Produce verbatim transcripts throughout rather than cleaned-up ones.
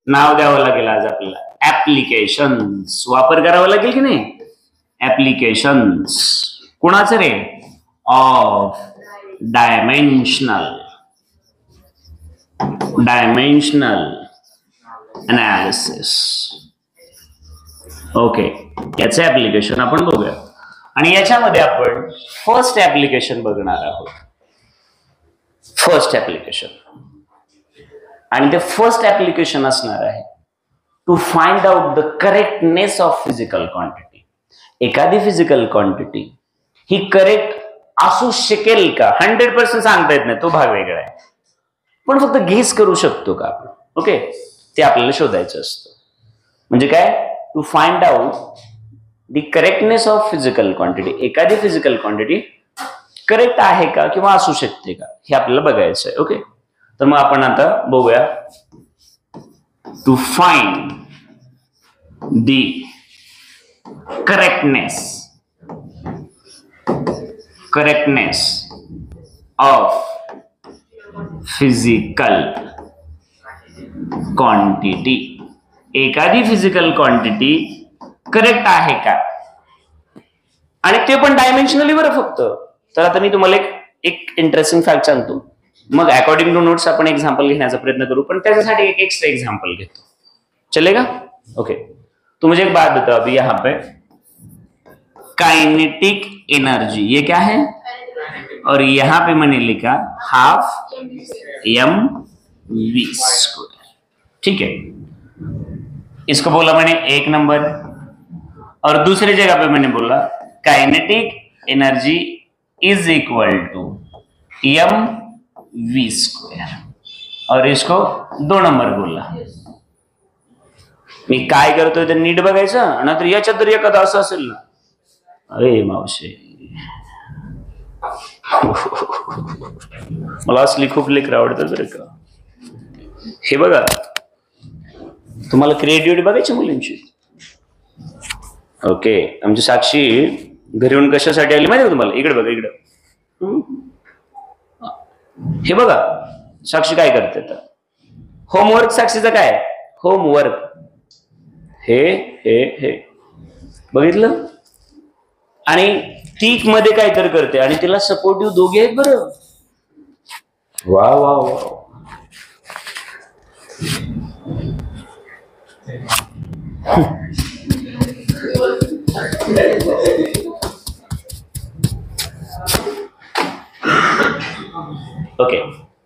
नाव द्यावं लागेल आज आपल्याला ऍप्लिकेशन्स. वापर करावा लागेल की नाही. ऍप्लिकेशन्स कोणाचं रे. Of dimensional dimensional analysis. Okay, याचे ऍप्लिकेशन आपण बघूया आणि याच्यामध्ये आपण फर्स्ट ऍप्लिकेशन बघणार आहोत. फर्स्ट ऍप्लिकेशन आणि ते फर्स्ट ऍप्लिकेशन असणार आहे to find out the correctness of physical quantity. एखादी फिजिकल क्वांटिटी ही करेक्ट असू शकेल का. हंड्रेड पर्सेंट सांगता येत नाही, तो भाग वेगळा आहे, पण फक्त गेस करू शकतो का आपण. ओके, ते आपल्याला शोधायचं असतं. म्हणजे काय, to find out the correctness of physical quantity. एखादी फिजिकल क्वांटिटी करेक्ट आहे का किंवा असू शकते का हे आपल्याला बघायचं आहे. ओके, तर मग आपण आता बघूया. To find the correctness correctness of physical quantity. एखादी फिजिकल क्वांटिटी करेक्ट आहे का, आणि ते पण डायमेन्शनली बरं फक्त. तर आता मी तुम्हाला एक एक इंटरेस्टिंग फॅक्ट सांगतो, मग अकॉर्डिंग टू नोट्स आपण एग्जांपल घेण्याचा प्रयत्न करू, पण त्याच्यासाठी एक एक्स्ट्रा एग्जांपल घेतो. चलेगा. ओके, तो मुझे एक बात बताओ अभी यहाँ पे काइनेटिक एनर्जी ये क्या है, और यहाँ पे मैंने लिखा हाफ एम वी स्क्वायर. ठीक है, इसको बोला मैंने एक नंबर, और दूसरी जगह पे मैंने बोला kinetic energy is equal to M V square, और इसको दो नंबर बोला. मी काय करतोय ते नीट बघायचं, नंतर याच्यात जर एखादा असं असेल ना, अरे मावशी मला असली खूप लेकर आवडतात बरं का. हे बघा, तुम्हाला क्रिएटिव्हिटी बघायची मुलींची. ओके, आमची साक्षी घरी येऊन कशासाठी आली माहिती तुम्हाला. इकडे बघा, इकडं हे बघा साक्षी काय करते. तर होमवर्क साक्षीचं काय, होमवर्क हे हे हे बघितलं, आणि ती मध्ये काहीतरी करते आणि तिला सपोर्टिव्ह दोघे आहेत बरं. वा वा वा. ओके,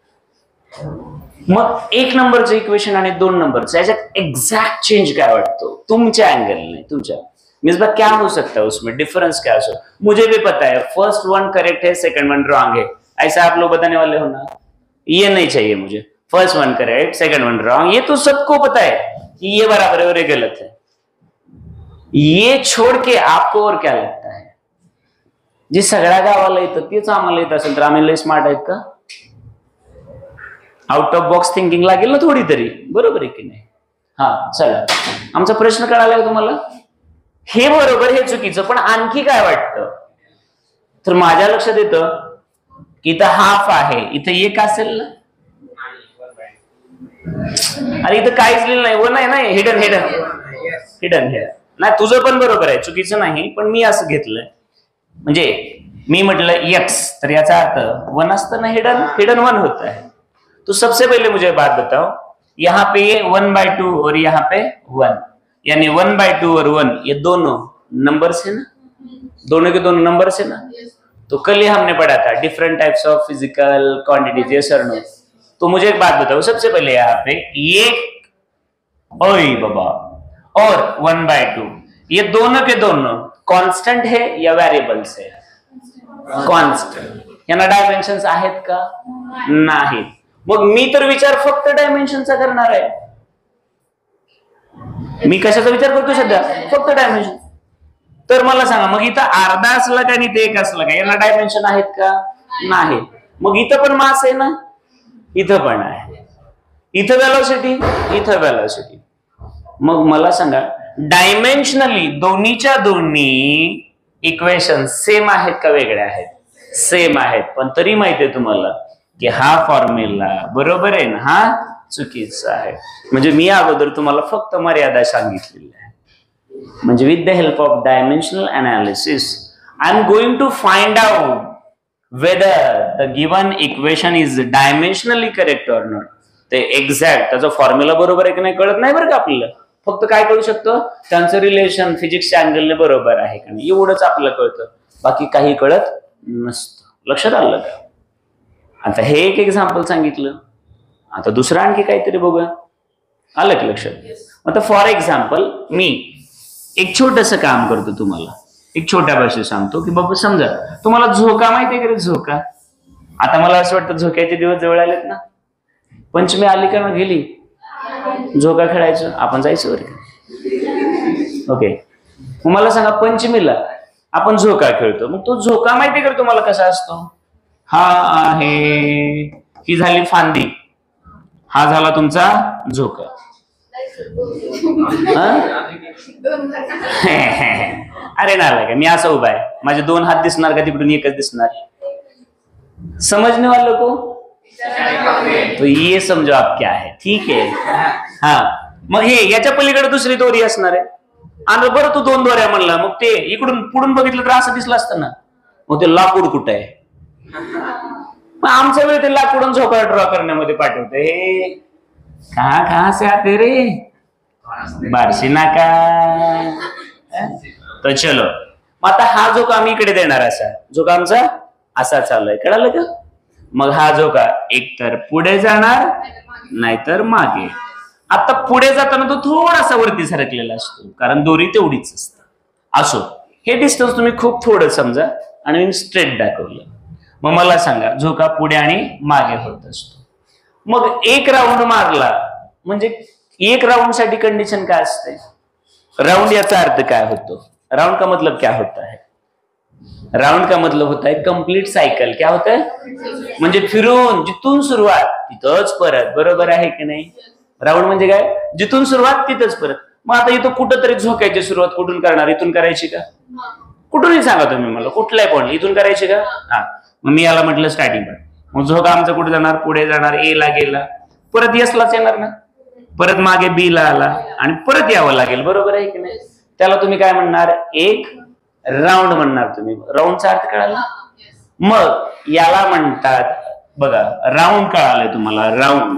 मग एक नंबरचं इक्वेशन आणि दोन नंबरचं याच्यात एक्झॅक्ट चेंज काय वाटतो तुमच्या अँगलने. तुमच्या मिसबा क्या हो सकता है उसमें, डिफरेंस क्या हो. मुझे भी पता है फर्स्ट वन करेक्ट है, सेकंड वन रॉन्ग है, ऐसा आप लोग बताने वाले हो ना. ये नहीं चाहिए मुझे. First one correct, second one wrong, ये तो सबको पता है कि ये बराबर है और ये गलत है. ये छोड़ के आपको और क्या लगता है, जे सगळ्या गावाला येतं तेच आम्हाला येत असेल तर आम्ही लय स्मार्ट आहेत का. आउट ऑफ बॉक्स थिंकिंग लागेल ना थोडी तरी, बरोबर आहे की नाही. हा चला, आमचा प्रश्न कळाला का तुम्हाला. हे बरोबर हे चुकीचं, पण आणखी काय वाटतं. तर माझ्या लक्षात येतं की इथं हाफ आहे, इथं एक असेल ना. अरे इथं काहीच लिहिलं नाही, वन आहे ना, हिडन हिडन हिडन हे नाही. तुझं पण बरोबर आहे, चुकीचं नाही, पण मी असं घेतलंय. म्हणजे मी म्हटलं एक्स, तर याचा अर्थ वन असतं ना, हिडन हिडन वन होता है. तो सबसे पहले मुझे बात बताओ, यहाँ पे ये वन बाय टू और यहाँ पे वन, यानी वन बाय टू और वन ये दोनों नंबर्स है ना, दोनों के दोनों नंबर्स है ना. तो कल ही हमने पढ़ा था different types of physical quantities, yes और नो. तो मुझे एक बात बताओ, सबसे पहले यहाँ पे ये ओए बाबा और वन बाय टू, ये दोनों के दोनों कांस्टेंट है या वेरिएबल्स है. कांस्टेंट. यांना डायमेन्शन्स आहेत का, नाहीत. मग मी तर विचार फक्त डायमेन्शनचा करणार आहे. मी कशाचा विचार करतो सध्या, फक्त डायमेन्शन. तर मला सांगा, मग इथं अर्धा असला का आणि ते एक असला का, यांना डायमेन्शन आहेत का, नाही. मग इथं पण मास आहे ना, इथं पण आहे. इथं व्हेलॉसिटी, इथं व्हेलॉसिटी. मग मला सांगा, डायमेन्शनली दोन्हीच्या दोन्ही इक्वेशन सेम आहेत का वेगळ्या आहेत. सेम आहेत, पण तरी माहितीये तुम्हाला की हा फॉर्म्युला बरोबर आहे ना. हा चुकीचं आहे. म्हणजे मी अगोदर तुम्हाला फक्त मर्यादा सांगितलेली आहे. म्हणजे with the help of dimensional analysis I am going to find out whether the given equation is dimensionally correct or not. ते एक्झॅक्ट त्याचा फॉर्म्युला बरोबर आहे की नाही कळत नाही बरं का आपल्याला. फक्त काय कळू शकतं, त्यांचं रिलेशन फिजिक्सच्या अँगलने बरोबर आहे का नाही एवढंच आपल्याला कळतं, बाकी काही कळत नसतं. लक्षात आलं का? आता हे एक एक्झाम्पल सांगितलं. आता दुसरं आणखी काहीतरी बघूया. आलं की लक्षात? आता फॉर एक्झाम्पल मी एक छोटस काम करतो, तुम्हाला एक छोट्या भाषेत सांगतो की बाबा समजा तुम्हाला झोका माहिती आहे का? झोका. आता मला असं वाटतं झोक्याचे दिवस जवळ आलेत ना. पंचमी आली का मग गेली झोका खेळायचं, आपण जायचं बरं. ओके, मग मला सांगा पंचमीला आपण झोका खेळतो, मग तो झोका माहिती आहे का तुम्हाला कसा असतो? हा आहे, ही झाली फांदी, हा झाला तुमचा झोका. अरे नाला का मी असं उभा आहे, माझे दोन हात दिसणार का तिकडून एकच दिसणार? समझने वालों को तो ये समजो आप क्या है. ठीक आहे. हा मग हे याच्या पलीकडे दुसरी दोरी असणार आहे. आणि बरं तू दोन दोऱ्या म्हणला, मग ते इकडून पुढून बघितलं तर असं दिसलं असतं ना. मग ते लाकूड कुठं आहे? मग आमच्या वेळी ते लाकूडून झोका ड्रॉ करण्यामध्ये पाठवते. हे कहा कहा से आते रे बारशी नाका. तर चलो मग आता हा झोका आम्ही इकडे देणार, असा झोका आमचा असा चालू आहे, कळालं का? मग हा झोका एकतर पुढे जाणार नाहीतर मागे. आता पुढे जाताना तो थोडासा वरती सरकलेला असतो, कारण दोरी तेवढीच असते. असो, हे डिस्टन्स तुम्ही खूप थोडं समजा आणि मी स्ट्रेट दाखवलं. मग मला सांगा झोका पुढे आणि मागे होत असतो. मग एक राऊंड मारला म्हणजे एक राउंड साठी कंडिशन काय असते? राउंड याचा अर्थ काय होतो? राउंड का मतलब क्या होता है? राउंड का मतलब होता है कंप्लीट सायकल. क्या होता है? म्हणजे फिरून जिथून सुरुवात तिथंच परत. बरोबर आहे की नाही? राउंड म्हणजे काय? जिथून सुरुवात तिथंच परत. मग आता इथं कुठंतरी झोकायची सुरुवात कुठून करणार? इथून करायची का? कुठूनही सांगा तुम्ही मला, कुठल्याही पॉईंट इथून करायची का? हा, मग मी याला म्हटलं स्टार्टिंग पॉईंट. मग झोका आमचा कुठे जाणार? पुढे जाणार, ए ला गेला, परत एस लाच येणार ना, परत मागे बी ला आला आणि परत यावं लागेल. बरोबर आहे की नाही? त्याला तुम्ही काय म्हणणार? एक राऊंड म्हणणार तुम्ही. राऊंडचा अर्थ कळाला? मग याला म्हणतात बघा, राऊंड कळालं तुम्हाला? राऊंड,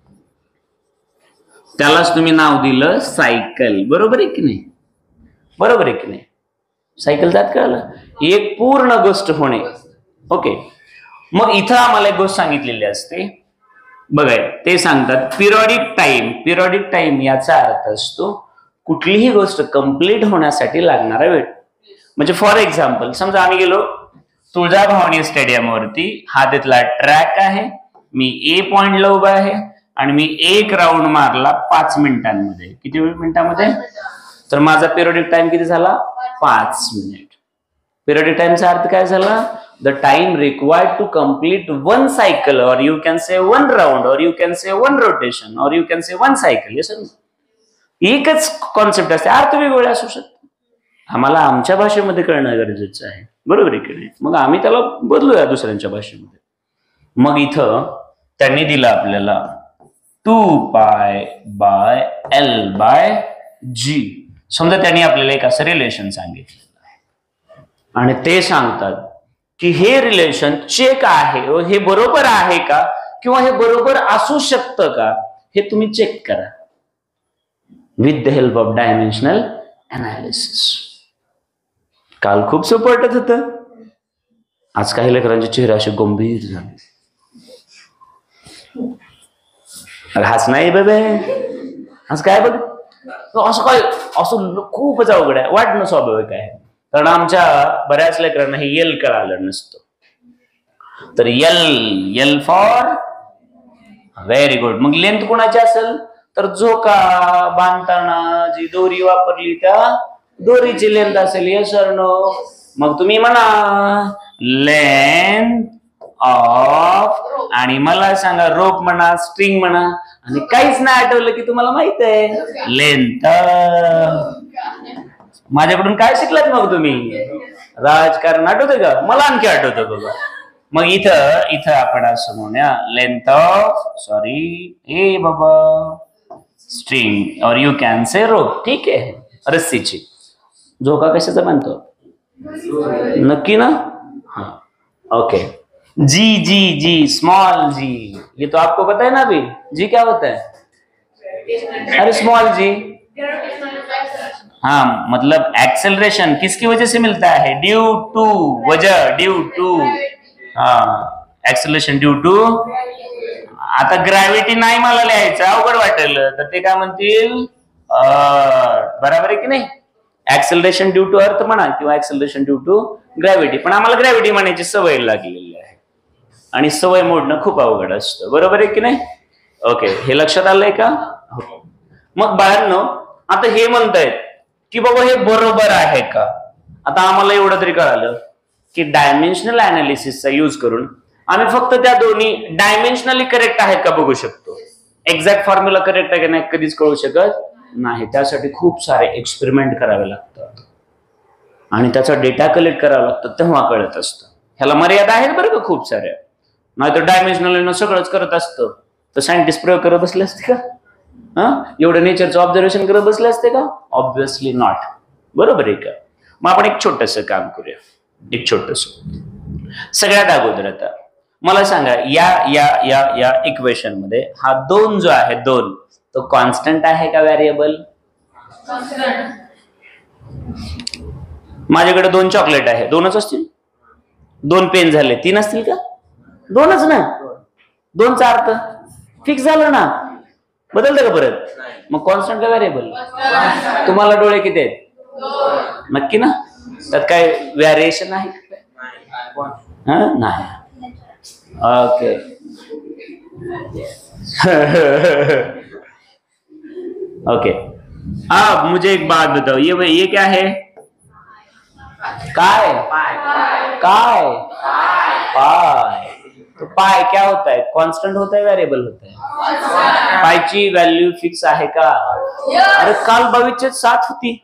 त्यालाच तुम्ही नाव दिलं सायकल. बरोबर आहे की नाही? बरोबर आहे की नाही? सायकल जात कळालं? एक पूर्ण गोष्ट होणे. ओके, मग इथं आम्हाला एक गोष्ट सांगितलेली असते बघा, ते सांगतात पिरियडिक टाइम. पिरियडिक टाइम याचा अर्थ असतो कुठलीही गोष्ट कंप्लीट होण्यासाठी लागणारा वेळ. म्हणजे फॉर एक्झाम्पल समजा आम्ही गेलो तुळजाभवानी स्टेडियमवरती, हा तिथला ट्रॅक आहे, मी ए पॉइंटला उभा आहे आणि मी एक राऊंड मारला पाच मिनिटांमध्ये. किती मिनिटांमध्ये? तर माझा पिरियडिक टाइम किती झाला? पाच मिनिट. पिरियडिक टाइमचा अर्थ काय झाला? The time required to complete one cycle, और you can say one round, और you can say one rotation, और you can say one cycle. एकच कॉन्सेप्ट असते, अर्थ वेगवेगळे असू शकतो. आम्हाला आमच्या भाषेमध्ये कळणं गरजेचं आहे. बरोबर आहे की नाही? मग आम्ही त्याला बदलूया दुसऱ्यांच्या भाषेमध्ये. मग इथं त्यांनी दिलं आपल्याला to pi by L by जी. समजा त्यांनी आपल्याला एक असं रिलेशन सांगितलेलं आहे आणि ते सांगतात की हे रिलेशन चेक आहे, हे बरोबर आहे का किंवा हे बरोबर असू शकतं का, हे तुम्ही चेक करा with the help of dimensional analysis. काल खूप सोपं वाटत होतं, आज काही लेकरांचे चेहरे असे गंभीर झाले. हाच नाही बेबे, आज काय बघ असं काय, असं खूपच अवघड आहे, वाटणं स्वाभाविक आहे. कारण आमच्या बऱ्याच लेकरांना हे यल कळालं नसतं. तर L L for very good. मग लेंथ कोणाची असेल? तर झोका बांधताना जी दोरी वापरली त्या दोरीची लेंथ असेल. येस और नो? मग तुम्ही म्हणा लेंथ ऑफ, आणि मला सांगा रोप म्हणा, स्ट्रिंग म्हणा, आणि काहीच नाही आठवलं की तुम्हाला माहित आहे लेंथ. माझ्याकडून काय शिकलात मग तुम्ही? राजकारण आठवतं का? मला आणखी आठवतं बघा. मग इथं इथं आपण असं म्हणूया लेंथ ऑफ सॉरी ए बाबा स्ट्रिंग और यू कॅन से रोप. ठीक आहे, रस्सीची. झोका कशाचा बांधतो? नक्की ना? हाँ ओके. जी जी जी स्मॉल जी, ये तो आपको पता है ना अभी. जी क्या होता है? अरे स्मॉल जी. हाँ मतलब एक्सेलरेशन किसकी वजह से मिलता है? ड्यू टू वजह, ड्यू टू हाँ एक्सेलरेशन ड्यू टू. आता ग्रॅव्हिटी नाही मला लिहायचं, अवघड वाटेल तर ते काय म्हणतील बरोबर आहे की नाही. ऍक्सेलरेशन ड्यू टू अर्थ म्हणा किंवा ऍक्सेलरेशन ड्यू टू ग्रॅव्हिटी, पण आम्हाला ग्रॅव्हिटी म्हणायची सवय लागलेली आहे आणि सवय मोडणं खूप अवघड असतं. बरोबर आहे की नाही? ओके, हे लक्षात आलंय का? मग बाळांनो आता हे म्हणतायत की बाबा हे बरोबर आहे का? आता आम्हाला एवढं तरी कळालं की डायमेन्शनल अनालिसिसचा यूज करून आम्ही फक्त त्या दोन्ही डायमेन्शनली करेक्ट आहेत का बघू शकतो. एक्झॅक्ट फॉर्म्युला करेक्ट आहे का नाही कधीच कळू शकत नाही. त्यासाठी खूप सारे एक्सपेरिमेंट करावे लागतात आणि त्याचा डेटा कलेक्ट करावा लागतो, तेव्हा कळत असतं. ह्याला मर्यादा आहेत बरं का खूप साऱ्या. नाहीतर डायमेन्शनल सगळंच करत असतं तर सायंटिस्ट प्रयोग करत बसले असते का? हा एवढं नेचरचं ऑब्झर्वेशन करत बसले असते का? Obviously not. बरोबर आहे का? मग आपण एक छोटस काम करूया, एक छोटस. सगळ्यात अगोदर आता मला सांगा या या या या इक्वेशन मध्ये हा दोन जो आहे दोन तो कॉन्स्टंट आहे का व्हेरिएबल? माझ्याकडे दोन चॉकलेट आहे, दोनच असतील. दोन पेन झाले, तीन असतील का? दोनच ना. दोनचा अर्थ फिक्स झालं ना, बदलतं का परत? मग कॉन्स्टंट का व्हेरिएबल? तुम्हाला डोळे किती आहेत? नक्की ना? त्यात काय व्हेरिएशन आहे? नहीं. ओके. ओके अब मुझे एक बात बताओ, ये ये क्या है? काय काय पाई. तो पाई क्या होता है? कांस्टेंट होता है वेरिएबल होता है? पाई ची व्हॅल्यू फिक्स आहे का? अरे काल भविष्य सात होती,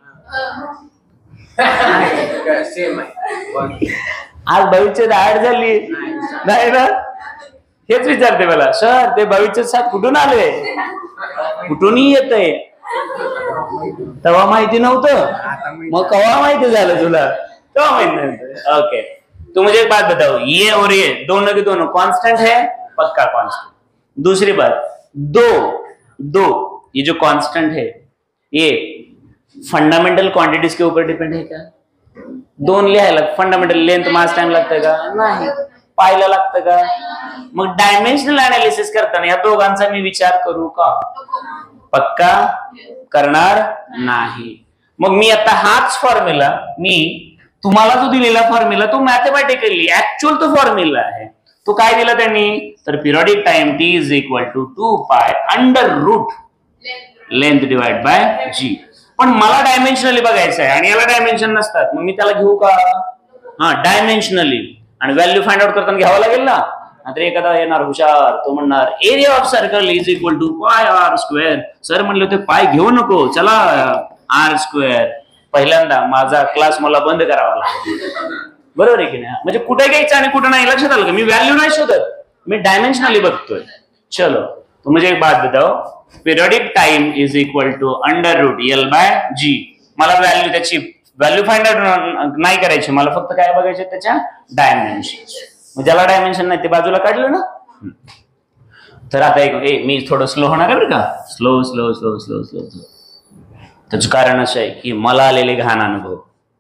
आज भविष्य ऍड झाली नाही ना. हेच विचारते मला, सर ते भविष्य सात कुठून आले? कुठूनही येतंय. तेव्हा माहिती नव्हतं, मग केव्हा माहिती झालं तुला? तेव्हा माहिती नव्हतं. ओके तो मुझे एक बात बताओ, ये और ये दोनों के दोनों कांस्टेंट है? पक्का कांस्टेंट. दूसरी बात, दो दो ये जो कांस्टेंट है ये फंडामेंटल क्वांटिटीज के ऊपर डिपेंड है क्या? दोन लिहायला फंडामेंटल लेंथ मास टाइम लागतं का? नाही. पाहायला लागतं का? मग डायमेन्शनल अनालिसिस करताना या दोघांचा मी विचार करू का? पक्का करणार नाही. मग मी आता हाच फॉर्म्युला, मी तुम्हाला जो दिलेला फॉर्म्युला तो मॅथमॅटिकली ऍक्च्युअल तो फॉर्म्युला आहे. तो काय दिला त्यांनी? तर periodic time T is equal to two pi under root length divide by G. पण मला डायमेन्शनली बघायचं आहे आणि याला डायमेन्शन नसतात, मग मी त्याला घेऊ का? हा डायमेन्शनली. आणि व्हॅल्यू फाइंड आउट करताना घ्यावं लागेल ना. आता एखादा येणार हुशार, तो म्हणणार area of circle is equal to pi R square. Sir म्हणले होते पाय घेऊ नको, चला आर स्क्वेअर. पहिल्यांदा माझा क्लास मला बंद करावा लागेल. बरोबर आहे की नाही? म्हणजे कुठे घ्यायचं आणि कुठे नाही लक्षात आलं का? मी व्हॅल्यू नाही शोधत, मी डायमेन्शनली बघतोय. चलो तो मुझे एक बात बताओ, periodic time is equal to under root L by G. मला व्हॅल्यू त्याची व्हॅल्यू फाइंड आउट नाही करायची, मला फक्त काय बघायचे त्याच्या डायमेन्शन. ज्याला डायमेन्शन नाही ते बाजूला काढलं ना. तर आता एक ए, मी थोडं स्लो होणार आहे बरं का. Slow slow slow slow slow slow. त्याचं कारण असं आहे की मला आलेले घाण अनुभव.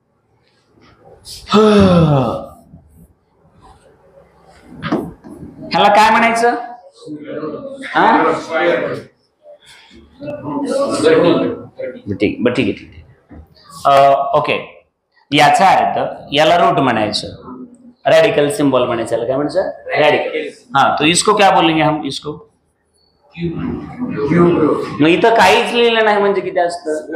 ह्याला काय म्हणायचं? ठीक बर ठीक आहे ठीक आहे. ओके याचा अर्थ याला रूट म्हणायचं, रेडिकल सिंबल म्हणायचं. याला काय म्हणायचं? रेडिकल. हाँ तो इसको क्या बोलेंगे हम? इसको मग इथं काहीच लिहिलं नाही म्हणजे किती असतं?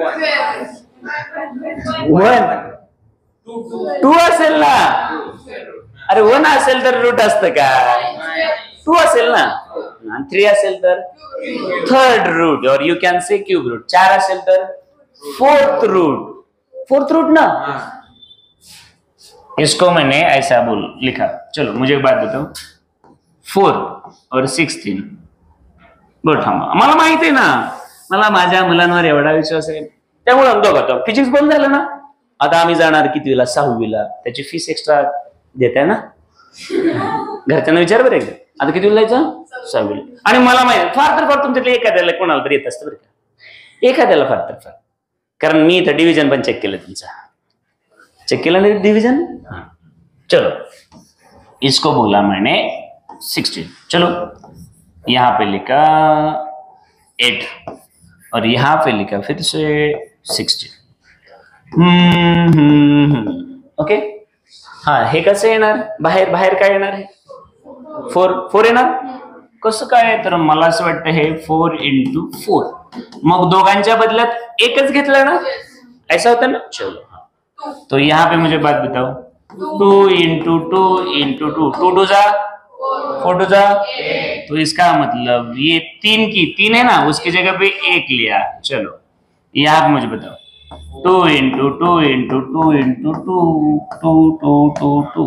वन. टू असेल ना. अरे वन असेल तर रूट असतं का? टू असेल ना. थ्री असेल तर थर्ड रूट और you can say cube root. चार असेल तर फोर्थ रूट. फोर्थ रूट ना. इसको मैंने ऐसा बोल लिखा। चलो मुझे एक बात बताओ, फोर और सिक्सटीन, बरं थांबा, मला माहिती आहे ना, मला माझ्या मुलांवर एवढा विश्वास आहे, त्यामुळे बघा फिजिक्स बंद झालं ना, आता आम्ही जाणार कितवीला, सहावीला, त्याची फीस एक्स्ट्रा देत आहे ना, घरच्यांना विचार बरं एकदा, आता कितवीला जायचं, सहावीला, आणि मला माहिती फार तर फार तुमच्यातले एखाद्याला कोणाला तरी येत असतं बरं का, एखाद्याला फार तर फार, कारण मी इथं डिव्हिजन पण चेक केलं तुमचा, चेक केलं ना डिवीजन। चलो इसको बोला मैंने सिक्सटीन, चलो यहां पे लिखा एट और यहां पे लिखा फिर से सिक्सटीन। हम्म हम्म ओके, हाँ हे कसं येणार, बाहेर बाहेर काय येणार आहे, फोर फोर येणार, कसं काय, तर मला असं वाटतं हे फोर इंटू फोर, मग दोघांच्या बदल्यात एकच घेतलं ना, ऐसा होता ना। चलो तो यहाँ पे मुझे बात बताओ, two into two into two, two two जा फोर टू जा, तो इसका मतलब ये तीन की तीन है ना, उसकी जगह पे एक लिया। चलो यहाँ पे मुझे बताओ, two into two into two into two two two two two,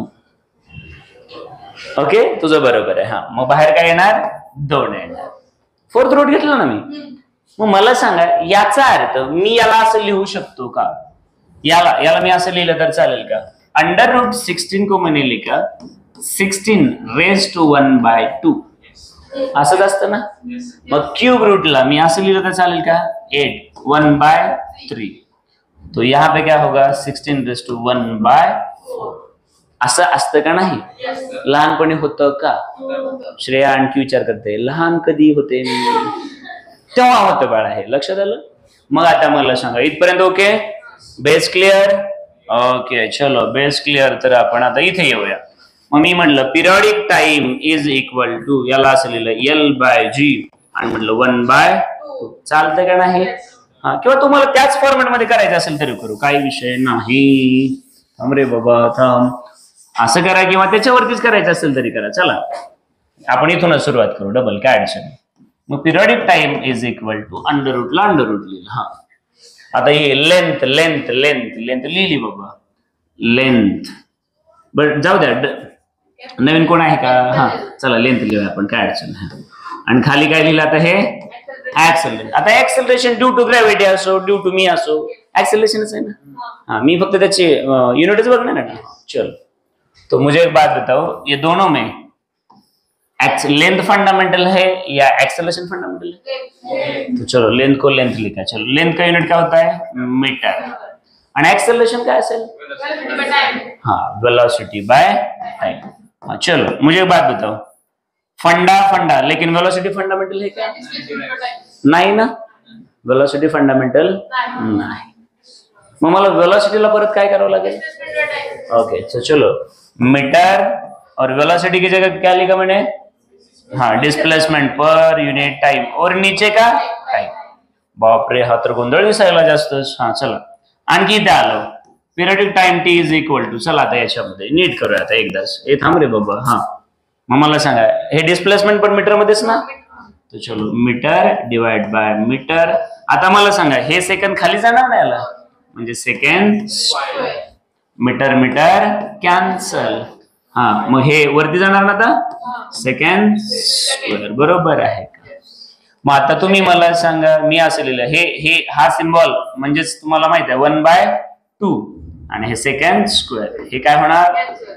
okay तुझं बरोबर आहे। हा मग बाहेर काय येणार, दोन येणार, फोर्थ रूट घेतलं ना मी, मग मला सांगा याचा अर्थ मी याला असं लिहू शकतो का, याला याला मी असं लिहिलं तर चालेल का, अंडर रूट सिक्सटीन को मैंने लिखा sixteen raise to one by two, असंच असतं ना, मग क्यूब रूटला मी असं लिहिलं तर चालेल का, एट वन बाय थ्री, तो यहाँ पे क्या होगा, sixteen raise to one by four, असं असतं का नाही, लहानपणी होतं का, श्रेया आणखी विचार करते, लहान कधी होते, तेव्हा होतं बाळा, हे लक्षात आलं। मग आता मला सांगा इथपर्यंत ओके, बेस क्लिअर, ओके चलो बेस क्लिअर, तर आपण आता इथे येऊया। मग मी म्हटलं periodic time is equal to, याला असं लिहिलं एल बाय जी, आणि म्हटलं वन बाय टू, चालतंय का नाही, हा किंवा तुम्हाला त्याच फॉर्मॅट मध्ये करायचं असेल तरी करू, काही विषय नाही, थांब रे बाबा थांब, असं करा किंवा त्याच्यावरतीच करायचं असेल तरी करा, चला आपण इथूनच सुरुवात करू, डबल काय अडचण। मग periodic time is equal to under रूटला अंडर रूट लिहिलं, हा आता हे लेंथ लेंथ लेंथ लेंथ लिहिली बाबा, लेंथ बर जाऊ द्या, नवीन कोण आहे का, हा चला लेंथ लिहूया आपण, काय अडचण नाही, आणि खाली काय लिहिलं आता, हे ऍक्सेलरेशन, आता ऍक्सेलरेशन ड्यू टू ग्रॅव्हिटी असो ड्यू टू मी असो, ऍक्सेलरेशनच आहे ना, हाँ मी फक्त त्याची युनिटच बघणार है ना। चलो तो मुझे एक बात बताओ, ये दोनों में लेंथ फंडामेंटल है या एक्सेलरेशन फंडामेंटल है, तो चलो लेंथ को लेंथ लिखा, चलो लेंथ का यूनिट क्या होता है, मीटर, और एक्सेलरेशन क्या है, हाँ वेलोसिटी बाय टाइम। हाँ चलो मुझे एक बात बताओ, फंडा फंडा लेकिन वेलोसिटी फंडामेंटल है क्या, नहीं ना, वेलोसिटी फंडामेंटल नहीं, मग मला वेलोसिटीला परत काय करावं लागेल, ओके तो चलो मीटर और वेलोसिटी की जगह क्या लिखा मैंने, हाँ डिस्प्लेसमेंट पर यूनिट टाइम, और नीचे का टाइम, बापरे हा तर गोंधळ दिसायला जास्तच। हा चला आणखी इथे आलो, periodic time T is equal to, चला आता याच्यामध्ये नीट करूया आता एकदाच, हे थांब रे बाबा, हा मग मला सांगा हे डिस्प्लेसमेंट पण मीटर मध्येच ना, तो चलो मीटर डिवाइड बाय मीटर, आता मला सांगा हे सेकंड खाली जाणार ना याला, म्हणजे सेकंड मीटर मीटर कॅन्सल, हा मग हे वरती जाणार ना आता, सेकंड स्क्वेअर, बरोबर आहे का। मग आता तुम्ही मला सांगा, मी असं लिहिलं हे हे हा सिम्बॉल म्हणजेच तुम्हाला माहित आहे वन बाय टू, आणि हे सेकंड स्क्वेअर, हे काय होणार,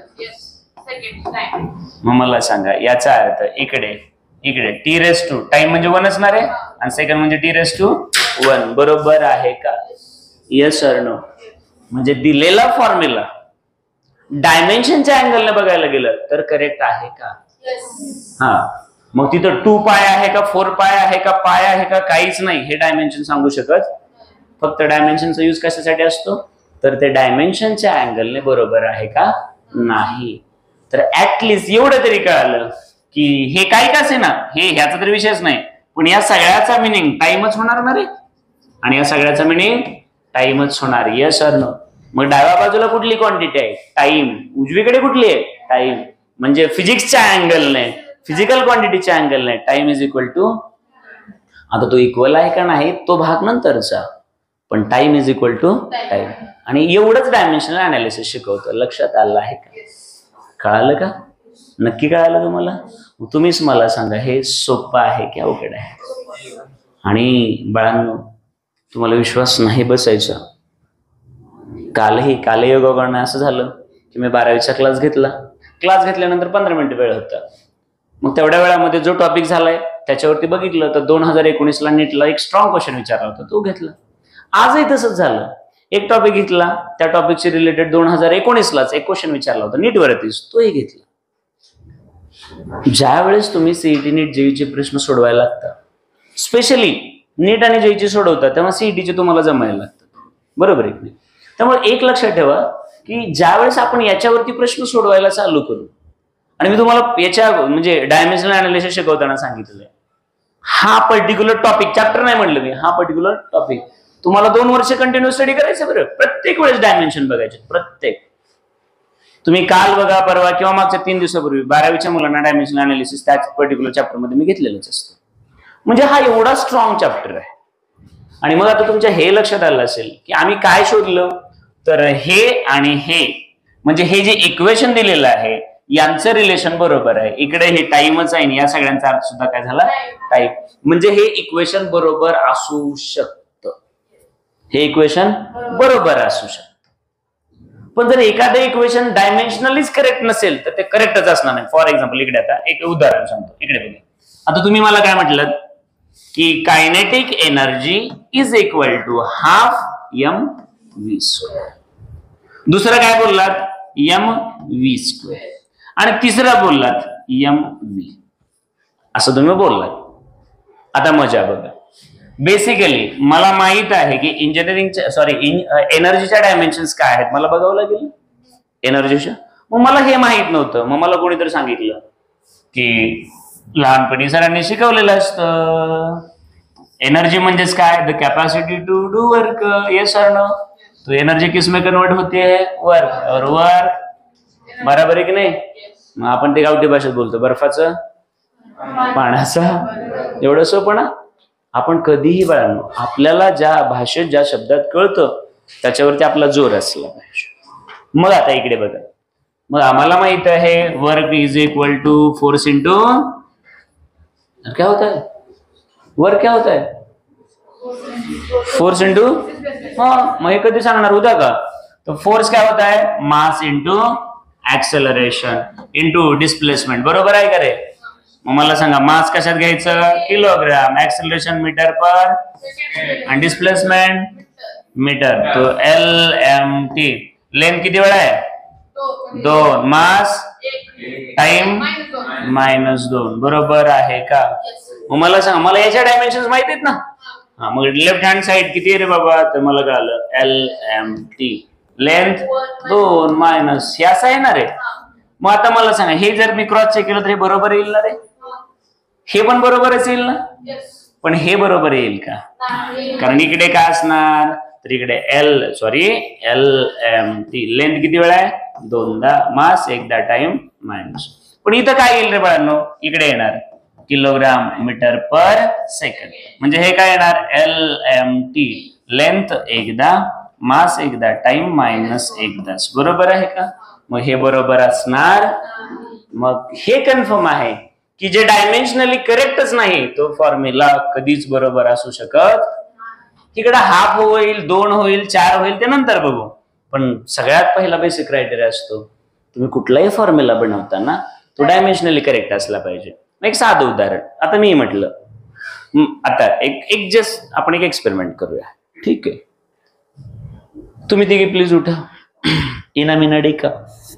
मग मला सांगा याचा अर्थ इकडे इकडे टी रेस टू, टाइम म्हणजे वन असणार आहे आणि सेकंड म्हणजे टी रेस टू वन, बरोबर आहे का, येस और नो। म्हणजे दिलेला फॉर्म्युला डायमेन्शनच्या अँगलने बघायला गेलं तर करेक्ट आहे का, हा मग तिथं टू पाय आहे का, फोर पाय आहे का, पाय आहे का, काहीच नाही, हे डायमेन्शन सांगू शकत, फक्त डायमेन्शनचा यूज कशासाठी असतो, तर ते डायमेन्शनच्या अँगलने बरोबर आहे का नाही, तर ऍटलिस्ट एवढं तरी कळालं की हे काही का ना, हे ह्याचा तरी विषयच नाही, पण या सगळ्याचा मिनिंग टाइमच होणार ना रे, आणि या सगळ्याचा मिनिंग टाइमच होणार, येस और नो। मग डाव्या बाजूला कुठली क्वांटिटी आहे, टाइम, उजवीकडे कुठली आहे, टाइम, म्हणजे फिजिक्सच्या अँगलने, फिजिकल क्वांटिटीच्या अँगलने टाइम इज इक्वल टू, आता तो इक्वल आहे का नाही तो भाग नंतरचा, पण time is equal to time. आणि एवढंच डायमेन्शनल अनालिसिस शिकवतं. लक्षात आलं आहे का? कळालं का? नक्की कळालं तुम्हाला? तुम्हीच मला सांगा, हे सोपं आहे की अवघड आहे? आणि बाळांनो, तुम्हाला विश्वास नाही बसायचा. कालही काल योगाकडनं असं झालं की मी बारावीचा क्लास घेतला. क्लास घेतल्यानंतर पंधरा मिनिटं वेळ होता. मग तेवढ्या वेळामध्ये जो टॉपिक झालाय त्याच्यावरती बघितलं तर दोन हजार एकोणीसला नीटला एक स्ट्रॉंग क्वेश्चन विचारला होता, तो घेतला. आजही तसंच झालं. एक टॉपिक घेतला, त्या टॉपिकशी रिलेटेड दोन हजार एकोणीसलाच एक क्वेश्चन विचारला होता नीटवरतीच, तोही घेतला. ज्या वेळेस तुम्ही सीईटी नीट जेईचे प्रश्न सोडवायला लागतात, स्पेशली नीट आणि जेईची सोडवतात, तेव्हा सीईटीचे तुम्हाला जमायला लागतात. बरोबर आहे की? त्यामुळे एक लक्षात ठेवा की ज्या वेळेस आपण याच्यावरती प्रश्न सोडवायला चालू करू, आणि मी तुम्हाला याच्या म्हणजे डायमेन्शनल अनालिसिस शिकवताना सांगितलंय, हा पर्टिक्युलर टॉपिक, चॅप्टर नाही म्हणलं मी, हा पर्टिक्युलर टॉपिक तुम्हाला दोन वर्ष कंटिन्यू स्टडी करायचं. बरं, प्रत्येक वेळेस डायमेन्शन बघायचे. प्रत्येक तुम्ही काल बघा, परवा किंवा मागच्या तीन दिवसापूर्वी बारावीच्या मुलांना डायमेन्शनल अनालिसिस त्याच पर्टिक्युलर चॅप्टर मध्ये मी घेतलेलंच असतं. म्हणजे हा एवढा स्ट्रॉंग चॅप्टर आहे. आणि मग आता तुमच्या हे लक्षात आलं असेल की आम्ही काय शोधलं, तर हे आणि हे म्हणजे हे जे इक्वेशन दिलेलं आहे यांचं रिलेशन बरोबर आहे. इकडे हे टाइमच आहे, या सगळ्यांचा अर्थ सुद्धा काय झाला? टाइम. म्हणजे हे इक्वेशन बरोबर असू शकतं. हे इक्वेशन बरोबर असू शकतं. पण जर एखादं इक्वेशन डायमेन्शनलीच करेक्ट नसेल तर ते करेक्टच असणार नाही. फॉर एक्झाम्पल, इकडे आता एक उदाहरण सांगतो. इकडे बघा, आता तुम्ही मला काय म्हटलं की kinetic energy is equal to half M V square. दुसरं काय बोललात? M V square. आणि तिसरं बोललात एम व्ही. असं तुम्ही बोललात. आता मजा बघा. बेसिकली मला माहित आहे की इंजिनिअरिंगच्या सॉरी एनर्जीच्या डायमेन्शन्स काय आहेत मला बघावं लागेल एनर्जीच्या. मग मला हे माहित नव्हतं. मग मला कोणीतरी सांगितलं की लहानपणी सरांनी शिकवलेलं असतं, एनर्जी म्हणजेच काय? The capacity to do work. Yes sir no? तो एनर्जी किस में कन्वर्ट होते है? वर्क. और वर्क बराबर आहे की नाही? मग आपण ते गावठी भाषेत बोलतो, बर्फाचं पाण्याचं. एवढं सोपं ना? आपण कधीही बाळांनो, आपल्याला ज्या भाषेत ज्या शब्दात कळतं त्याच्यावरती आपला जोर असला पाहिजे. मग आता इकडे बघा, मग आम्हाला माहित आहे work is equal to force into क्या होता है? वर्क क्या होता है? फोर्स इंटू, हाँ मग हे कधी सांगणार? उद्या का? तो फोर्स क्या होता है? Mass into acceleration into displacement. बरोबर आहे का रे? मग मला सांगा, मास कशात घ्यायचं? किलोग्राम. ऍक्सेलरेशन मीटर पर आणि डिस्प्लेसमेंट मीटर. तो एल एम टी. लेंथ किती वेळा आहे? दोन. मास टाइम मायनस दोन. बरोबर आहे का? मग मला सांगा, मला याच्या डायमेन्शन माहित आहेत ना? हा, मग लेफ्ट हँड साइड किती आहे रे बाबा? तर मला कळालं एल एम टी. लेंथ दोन मायनस हे असं आहे ना रे? मग आता मला सांगा, हे जर मी क्रॉस चेक केलं तर हे बरोबर येईल ना रे? हे पण बरोबरच येईल ना? पण हे बरोबर येईल का? कारण इकडे काय असणार? तर इकडे L sorry L M T. Length किती वेळा आहे? दोनदा. मास एकदा. Time minus. पण इथं काय येईल रे बाळांनो? इकडे येणार किलोग्राम मीटर पर सेकंड. म्हणजे हे काय येणार? L M T. लेंथ एकदा, मास एकदा, टाइम मायनस एकदाच. बरोबर आहे का? मग हे बरोबर असणार. मग हे कन्फर्म आहे की जे डायमेन्शनली करेक्टच नाही तो फॉर्म्युला कधीच बरोबर असू शकत. तिकडे हाफ होईल, दोन होईल, चार होईल, ते नंतर बघू. पण सगळ्यात पहिला बेसिक क्रायटेरिया असतो, तुम्ही कुठलाही फॉर्म्युला बनवताना तो डायमेन्शनली करेक्ट असला पाहिजे. एक साधं उदाहरण आता मी म्हटलं, आता एक एक जस्ट आपण एक एक्सपेरिमेंट करूया. ठीक आहे, तुम्ही तिघे प्लीज उठा. इना मिना डेका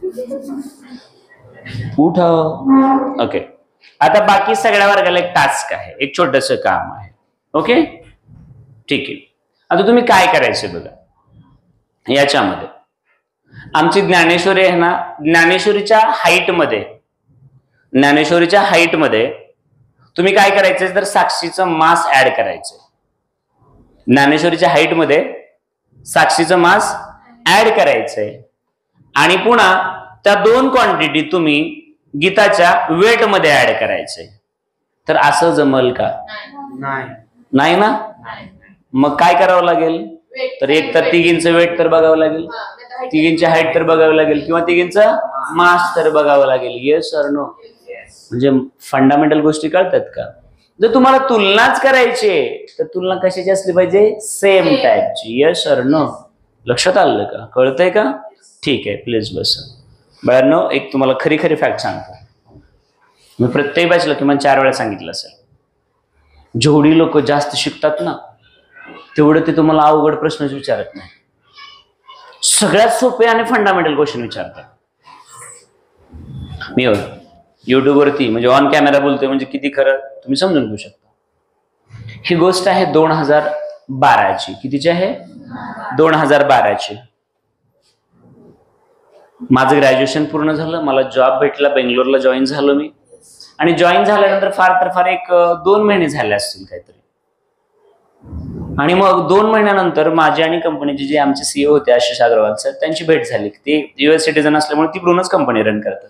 उठा. ओके, आता बाकी सगळ्या वर्गाला एक टास्क आहे, एक छोटस काम आहे. ओके ठीक आहे. आता तुम्ही काय करायचं बघा, याच्यामध्ये आमची ज्ञानेश्वरी आहे ना, ज्ञानेश्वरीच्या हाईट मध्ये ज्ञानेश्वरीच्या हाईट मध्ये तुम्ही काय करायचंय तर साक्षीचं मास ऍड करायचंय. ज्ञानेश्वरीच्या हाईट मध्ये साक्षीचं मास ऍड करायचंय आणि पुन्हा त्या दोन क्वांटिटी तुम्ही गीताच्या वेट मध्ये ऍड करायचंय. तर असं जमल का? नाही नाही ना. मग काय करावं लागेल? तर एक तर तिघींचं वेट तर बघावं लागेल, तिघींची हाईट तर बघावं लागेल, किंवा तिघींचा मास तर बघावं लागेल. येस और नो? म्हणजे फंडामेंटल गोष्टी कळतात का? जर तुम्हाला तुलनाच करायची तर तुलना कशाची असली पाहिजे? सेम टाईपची. येस और नो? लक्षात आलं का? कळतंय का? ठीक आहे, प्लीज बस. बाळांनो, एक तुम्हाला खरी खरी फॅक्ट सांगतो. मी प्रत्येक बॅचला किमान चार वेळा सांगितलं असेल, जेवढी लोक जास्त शिकतात ना तेवढं ते तुम्हाला अवघड प्रश्नच विचारत नाही, सगळ्यात सोपे आणि फंडामेंटल क्वेश्चन विचारतात. मी युट्यूबवरती म्हणजे ऑन कॅमेरा बोलतोय म्हणजे किती खरं तुम्ही समजून घेऊ शकता. ही गोष्ट आहे दोन हजार बाराची. कितीची आहे? दोन हजार बाराची. माझं ग्रॅज्युएशन पूर्ण झालं, मला जॉब भेटला, बेंगलोरला जॉईन झालो मी. आणि जॉईन झाल्यानंतर फार तर फार एक दोन महिने झाले असतील काहीतरी. आणि मग दोन महिन्यानंतर माझे आणि कंपनीचे जे आमचे सीईओ होते आशिष अग्रवाल सर, त्यांची भेट झाली. ते युएस सिटीजन असल्यामुळे तिकडूनच कंपनी रन करतात.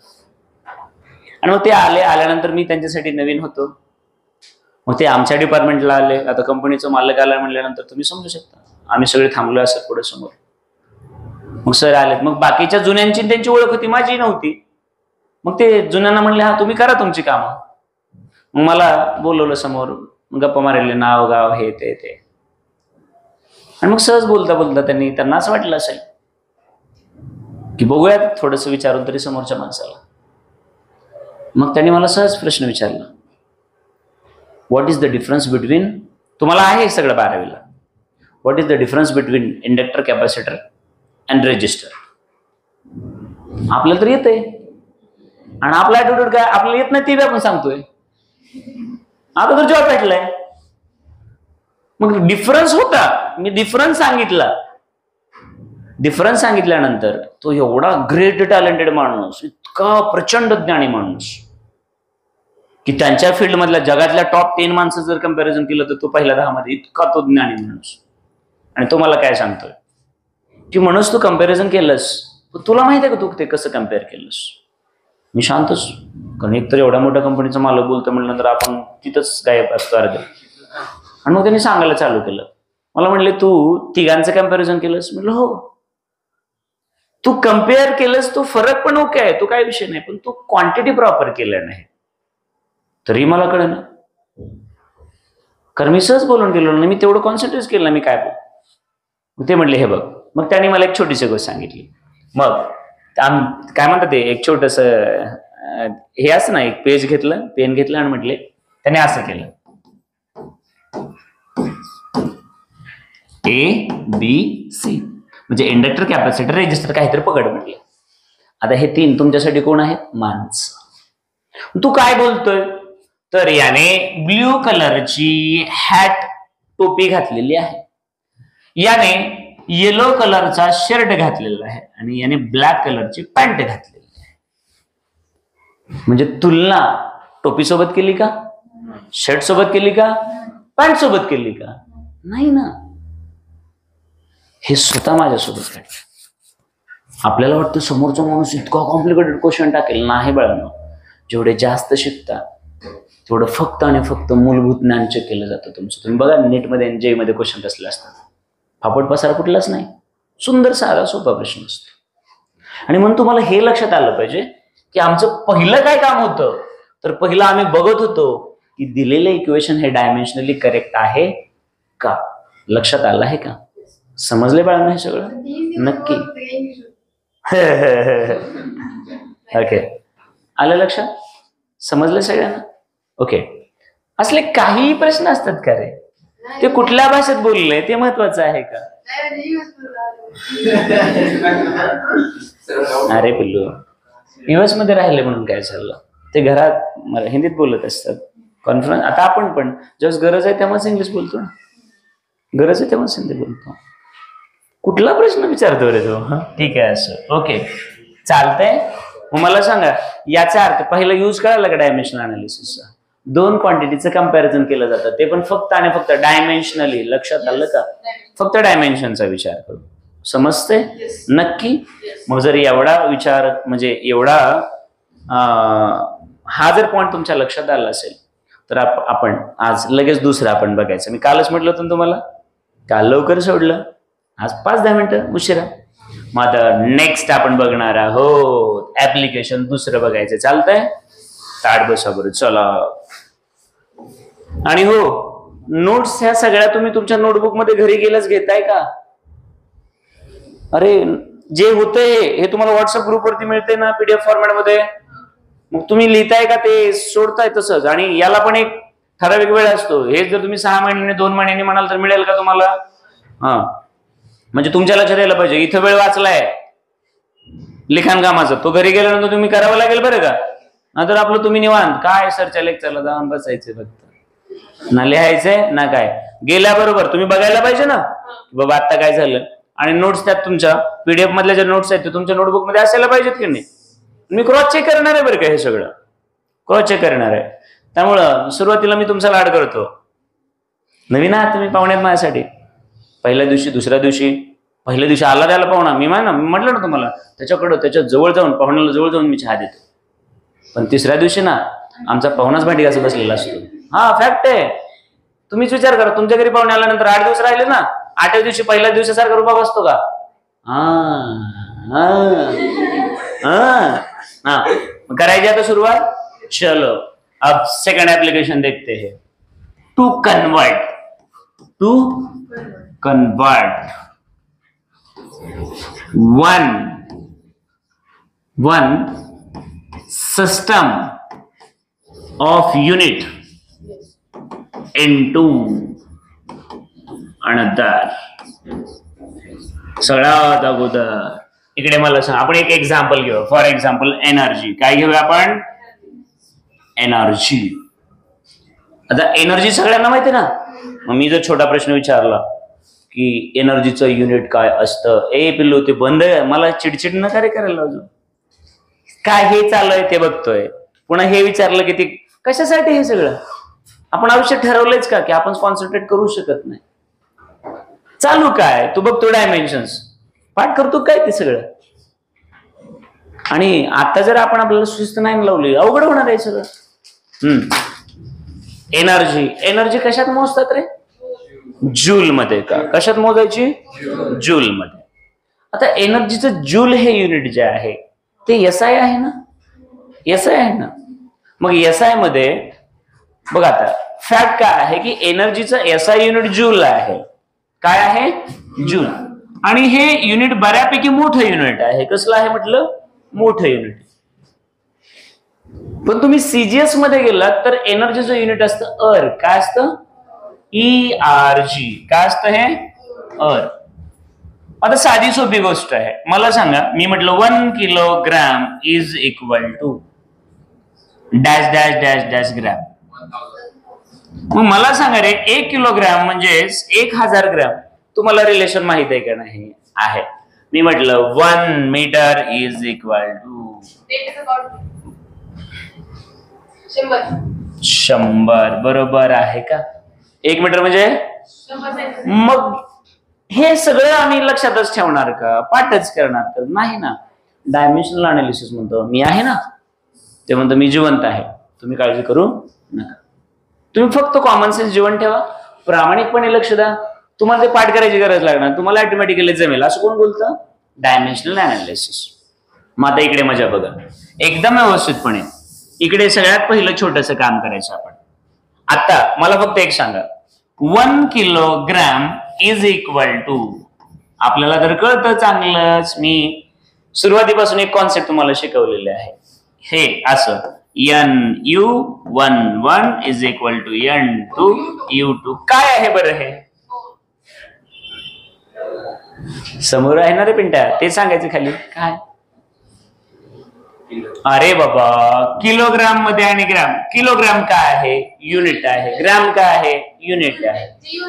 आणि मग ते आले. आल्यानंतर मी त्यांच्यासाठी नवीन होतो. मग ते आमच्या डिपार्टमेंटला आले. आता कंपनीचं मालक आला म्हणल्यानंतर तुम्ही समजू शकता आम्ही सगळे थांबलो असं पुढे समोर. मग सर आलेत. मग बाकीच्या जुन्यांची त्यांची ओळख होती, माझी नव्हती. मग ते जुन्यांना म्हणले हा तुम्ही करा तुमची कामं. मग मला बोलवलं समोर, गप्पा मारले, नाव गाव हे ते ते. आणि मग सहज बोलता बोलता त्यांनी त्यांना असं वाटलं असेल की बघूयात थोडंसं विचारून तरी समोरच्या माणसाला. मग त्यांनी मला सहज प्रश्न विचारला, what is the difference between, तुम्हाला आहे सगळं बारावीला, what is the difference between inductor, capacitor and resistor. आपल्याला तर येतंय आणि आपला ऍटिट्यूड काय, आपल्याला येत नाही ते आपण सांगतोय. आता तर जॉब भेटलाय. मग डिफरन्स होता, मी डिफरन्स सांगितला. डिफरन्स सांगितल्यानंतर तो एवढा ग्रेट टॅलेंटेड माणूस, इतका प्रचंड ज्ञानी माणूस की त्यांच्या फील्ड मधल्या जगातल्या टॉप टेन माणसं जर कम्पॅरिझन केलं तर तो पहिल्या दहा मध्ये, इतका तो ज्ञानी माणूस. आणि तो मला काय सांगतोय की म्हणूनच तू कम्पॅरिझन केलंस, तुला माहिती आहे का तू ते कसं कम्पेअर केलंस. मी शांतच, कारण एकतर एवढ्या मोठ्या कंपनीचा मालक बोलतो म्हणल्यानंतर आपण तिथंच गायब असतो अर्ध. आणि मग त्यांनी सांगायला चालू केलं. मला म्हणले तू तिघांचं कम्पॅरिझन केलंस. म्हटलं हो. तू कम्पेअर केलंस, तो फरक पण ओके आहे, तो काय विषय नाही, पण तू क्वांटिटी प्रॉपर केलं नाही. तरी मला कळलं ना, कारण मी सहज बोलून गेलो नाही, मी तेवढं कॉन्सन्ट्रेट केलं नाही मी काय बोल. ते म्हणले हे बघ. मग त्यांनी मला एक छोटीशी गोष्ट सांगितली. मग काय म्हणतात ते, एक छोटस हे असं ना, एक पेज घेतलं, पेन घेतलं आणि म्हटले, त्याने असं केलं, ए बी सी म्हणजे इंडक्टर, कॅपॅसिटर, रेजिस्टर काहीतरी पकड म्हटले. आता हे तीन तुमच्यासाठी कोण आहेत? माणसं. तू काय बोलतोय? तर याने ब्ल्यू कलरची हॅट, टोपी घातलेली आहे, याने येलो कलरचा शर्ट घातलेला आहे आणि याने ब्लॅक कलरची पॅन्ट घातलेली आहे. म्हणजे तुलना टोपी सोबत केली का? शर्ट सोबत केली का? पॅन्ट सोबत केली का? नाही ना. हे स्वतः माझ्यासोबत काढलं. आपल्याला वाटतं समोरचा माणूस इतका कॉम्प्लिकेटेड क्वेश्चन टाकेल. नाही बाळांनो, जेवढे जास्त शिकतात तेवढं फक्त आणि फक्त मूलभूत ज्ञान चेक केलं जातं तुमचं. तुम्ही बघा नेटमध्ये आणि जे मध्ये क्वेश्चन कसले असतात, फापट पसारा कुठलाच नाही, सुंदर साधा सोपा प्रश्न असतो. आणि म्हणून तुम्हाला हे लक्षात आलं पाहिजे की आमचं पहिलं काय काम होतं, तर पहिलं आम्ही बघत होतो की दिलेलं इक्वेशन हे डायमेन्शनली करेक्ट आहे का. लक्षात आलं आहे का? समजले बाळांना हे सगळं? नक्की. ओके, आलं लक्षात? समजलं सगळ्यांना? ओके. असले काही प्रश्न असतात का रे, ते कुठल्या भाषेत बोलले ते महत्वाचं आहे का? अरे पिल्लू, युएस मध्ये राहिले म्हणून काय चाललं, ते घरात हिंदीत बोलत असतात. कॉन्फरन्स आता आपण पण जस्ट गरज आहे तेव्हाच इंग्लिश बोलतो ना, गरज आहे तेव्हाच हिंदी बोलतो. कुठला प्रश्न विचारतो रे तो? ठीक आहे, असं ओके चालतंय. मग मला सांगा, याचा अर्थ पहिला यूज करायला का डायमेन्शनल अनालिसिसचा? दोन क्वांटिटीचं कम्पॅरिझन केलं जातं, ते पण फक्त आणि फक्त डायमेन्शनली. लक्षात आलं का? फक्त डायमेन्शनचा विचार करू. समजते नक्की? मग जर एवढा विचार म्हणजे एवढा हा जर पॉइंट तुमच्या लक्षात आला असेल तर आपण आज लगेच दुसरं आपण बघायचं. मी कालच म्हटलं होतं तुम्हाला, काल लवकर सोडलं. आज पाच दहा मिनिटं उशिरा. मग आता नेक्स्ट आपण बघणार आहोत ऍप्लिकेशन दुसरं बघायचं. चालतंय? ताट बसा बरं. चला. आणि हो, नोट्स ह्या सगळ्या तुम्ही तुमच्या नोटबुक मध्ये घरी गेल्याच घेताय का? अरे जे होतंय हे तुम्हाला व्हॉट्सअप ग्रुपवरती मिळते ना पीडीएफ फॉर्मॅट मध्ये, मग तुम्ही लिहिताय का ते सोडताय तसंच? आणि याला पण एक ठराविक वेळ असतो. हे जर तुम्ही सहा महिन्यांनी दोन महिन्यांनी म्हणाल तर मिळेल का तुम्हाला? हा, म्हणजे तुमच्या लक्षात यायला पाहिजे इथं वेळ वाचलाय लिखाण कामाचं, तो घरी गेल्यानंतर तुम्ही करावं लागेल बरं का. नंतर आपलं तुम्ही निवांत काय सरच्या लेक्चरला जाऊन बसायचे फक्त, ना लिहायचंय ना काय. गेल्याबरोबर तुम्ही बघायला पाहिजे ना बाबा आता काय झालं, आणि नोट्स त्यात तुमच्या पीडीएफ मधल्या ज्या नोट्स आहेत ते तुमच्या नोटबुक मध्ये असायला पाहिजेत की नाही. मी क्रॉस चेक करणार आहे बरं का, हे सगळं क्रॉस चेक करणार आहे. त्यामुळं सुरुवातीला मी तुमचा लाड करतो. नवीन आहात तुम्ही पाहुण्यात माझ्यासाठी. पहिल्या दिवशी दुसऱ्या दिवशी पहिल्या दिवशी आला त्याला पाहुणा मी मान मी म्हटलं ना तुम्हाला, त्याच्याकडं त्याच्या जवळ जाऊन पाहुण्याला जवळ जाऊन मी चहा देतो. पण तिसऱ्या दिवशी ना आमचा पाहुणाच भांडी घासत बसलेला असतो. हा फॅक्ट आहे. तुम्हीच विचार करा, तुमच्या घरी पाहुणे आल्यानंतर आठ दिवस राहिले ना, आठव्या दिवशी पहिल्या दिवसासारखा रुबाब असतो का? हा करायची आता सुरुवात. चलो अब सेकंड एप्लीकेशन देखते हैं. To convert to convert one one system of unit into another. सगळ्यात अगोदर इकडे मला सांग, आपण एक एक्झाम्पल घेऊ. For example energy. काय घेऊया आपण? एनर्जी. आता एनर्जी सगळ्यांना माहिती ना. मग मी जर छोटा प्रश्न विचारला की एनर्जीचं युनिट काय असतं, ए पिल्लू ते बंद आहे, मला चिडचिड न करे करायला अजून काय हे चालू आहे ते बघतोय. पुन्हा हे विचारलं की ते कशासाठी हे सगळं. आपण आयुष्यात ठरवलंच का की आपण कॉन्सन्ट्रेट करू शकत नाही. चालू काय तू बघतो डायमेन्शन्स पाठ करतो काय ते सगळं. आणि आता जर आपण आपल्याला शिस्त नाही लावली अवघड होणार आहे सगळं. हम्म एनर्जी. एनर्जी कशात मोजतात रे? जूल मध्ये. का कशात मोजायची? जूल मध्ये. आता एनर्जीचं जूल हे युनिट जे आहे ते एसआय आहे ना. एसआय आहे ना. मग एसआय मध्ये बघा आता फॅक्ट काय आहे की एनर्जीचं एसआय युनिट जूल आहे. काय आहे? जूल. आणि हे युनिट बऱ्यापैकी मोठं युनिट आहे. कसलं आहे म्हटलं? मोठं युनिट. पण तुम्ही सीजीएस मध्ये गेलात तर एनर्जीचं युनिट असतं अर. काय असतं? E R G. काय असतं हे? अर. आता साधी सोपी गोष्ट आहे. मला सांगा, मी म्हटलं one kilogram is equal to dash dash dash dash gram. मग मला सांगा रे, एक किलोग्राम म्हणजे एक हजार ग्रॅम. तुम्हाला रिलेशन माहित आहे का नाही? आहे. मी म्हटलं one metre is equal to शंभर. बरोबर आहे का? एक मीटर म्हणजे मग हे सगळं आम्ही लक्षातच ठेवणार का? पाठच करणार तर नाही ना. डायमेन्शनल अनालिसिस म्हणतो मी आहे ना, ते म्हणतो मी जिवंत आहे. तुम्ही काळजी करू नका. तुम्ही फक्त कॉमन सेन्स जीवन ठेवा, प्रामाणिकपणे लक्ष द्या. तुम्हाला ते पाठ करायची गरज लागणार, तुम्हाला ऑटोमॅटिकली जमेल. असं कोण बोलतं? Dimensional analysis. मग आता इकडे मजा बघा एकदम व्यवस्थितपणे. इकडे सगळ्यात पहिलं छोटंसं काम करायचं आपण. आता मला फक्त एक सांगा, one kilogram is equal to. आपल्याला तर कळतं चांगलंच. मी सुरुवातीपासून एक कॉन्सेप्ट तुम्हाला शिकवलेले आहे. हे असं N U one one is equal to N two U two. काय आहे बरं हे? समोर आहे ना रे पिंट्या, ते सांगायचं खाली काय. अरे बाबा, किलोग्राम मध्ये आणि ग्राम. किलोग्राम काय आहे? युनिट आहे. ग्राम काय आहे? युनिट आहे.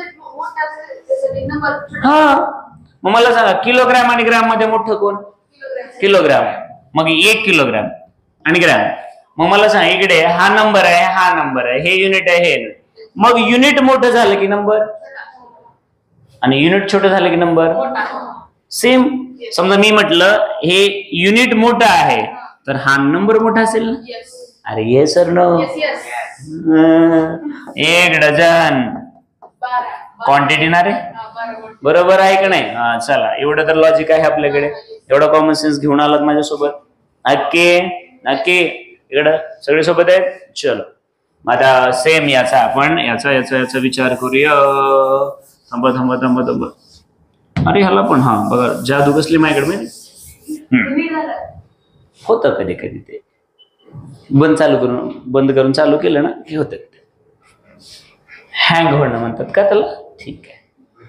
हा मग मला सांगा, किलोग्राम आणि ग्राम मध्ये मोठं कोण? किलोग्राम. मग एक किलोग्राम आणि ग्राम. मग मला सांग, इकडे हा नंबर आहे, हा नंबर आहे, हे युनिट आहे, हे. मग युनिट मोठं झालं की नंबर, आणि युनिट छोटं झालं की नंबर सेम. समजा मी म्हटलं हे युनिट मोठं आहे तर हा नंबर मोठा असेल ना. अरे येस सर नो. एक डझन क्वांटिटी ना रे, बरोबर आहे का नाही? हा चला, एवढं तर लॉजिक आहे आपल्याकडे, एवढा कॉमन सेन्स घेऊन आलात माझ्यासोबत. नक्की नक्की इकडं सगळे सोबत आहेत. चलो आता सेम याचा आपण याचा याचा याचा विचार करूया. थांबा थांबा थांबा थांबा. अरे ह्याला पण हा बघा जादू कसली माझ्याकडे माहिती होतं. कधी कधी ते बंद चालू करून बंद करून चालू केलं ना की होतं. हँग होणं म्हणतात का त्याला? ठीक आहे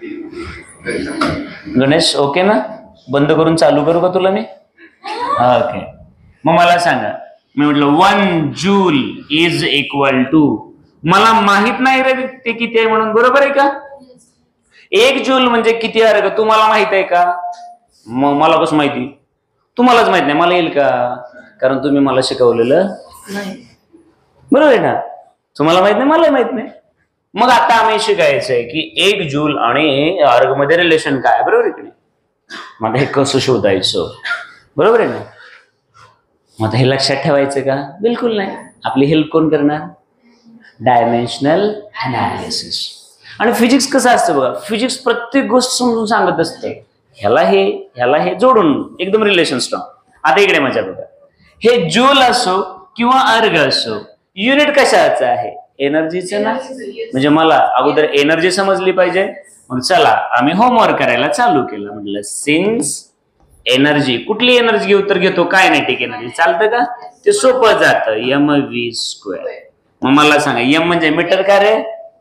गणेश, ओके ना? बंद करून चालू करू का तुला मी? ओके. मग मला सांगा, मी म्हटलं one joule is equal to, मला माहित नाही रे ते किती आहे म्हणून, बरोबर आहे का? एक जूल म्हणजे किती आहे रे? तुम्हाला माहित आहे का? मग मला कसं माहिती? तुम्हालाच माहित नाही, मला येईल का? कारण तुम्ही मला शिकवलेलं नाही, बरोबर आहे ना? तुम्हाला माहित नाही, मला माहित नाही. मग आता आम्ही शिकायचंय की एक जूल आणि अर्ग मध्ये रिलेशन काय, बरोबर आहे की नाही? मग हे कसं शोधायचं, बरोबर आहे ना? मग हे लक्षात ठेवायचं का? बिलकुल नाही. आपली हेल्प कोण करणार? Dimensional analysis. आणि फिजिक्स कसं असतं बघा, फिजिक्स प्रत्येक गोष्ट समजून सांगत असतं. ह्याला हे ह्याला हे जोडून एकदम रिलेशन स्ट्रॉंग. आता इकडे मजा बघा, हे जूल असो किंवा अर्ग असो, युनिट कशाचं आहे? एनर्जीचं ना. म्हणजे मला अगोदर एनर्जी समजली पाहिजे. मग चला आम्ही होमवर्क करायला चालू केलं. म्हटलं सिन्स एनर्जी, कुठली एनर्जी घेऊ तर घेतो कायनेटिक एनर्जी. चालतं का? ते सोपं जातं. M V square. मग मला सांगा एम म्हणजे मीटर का रे?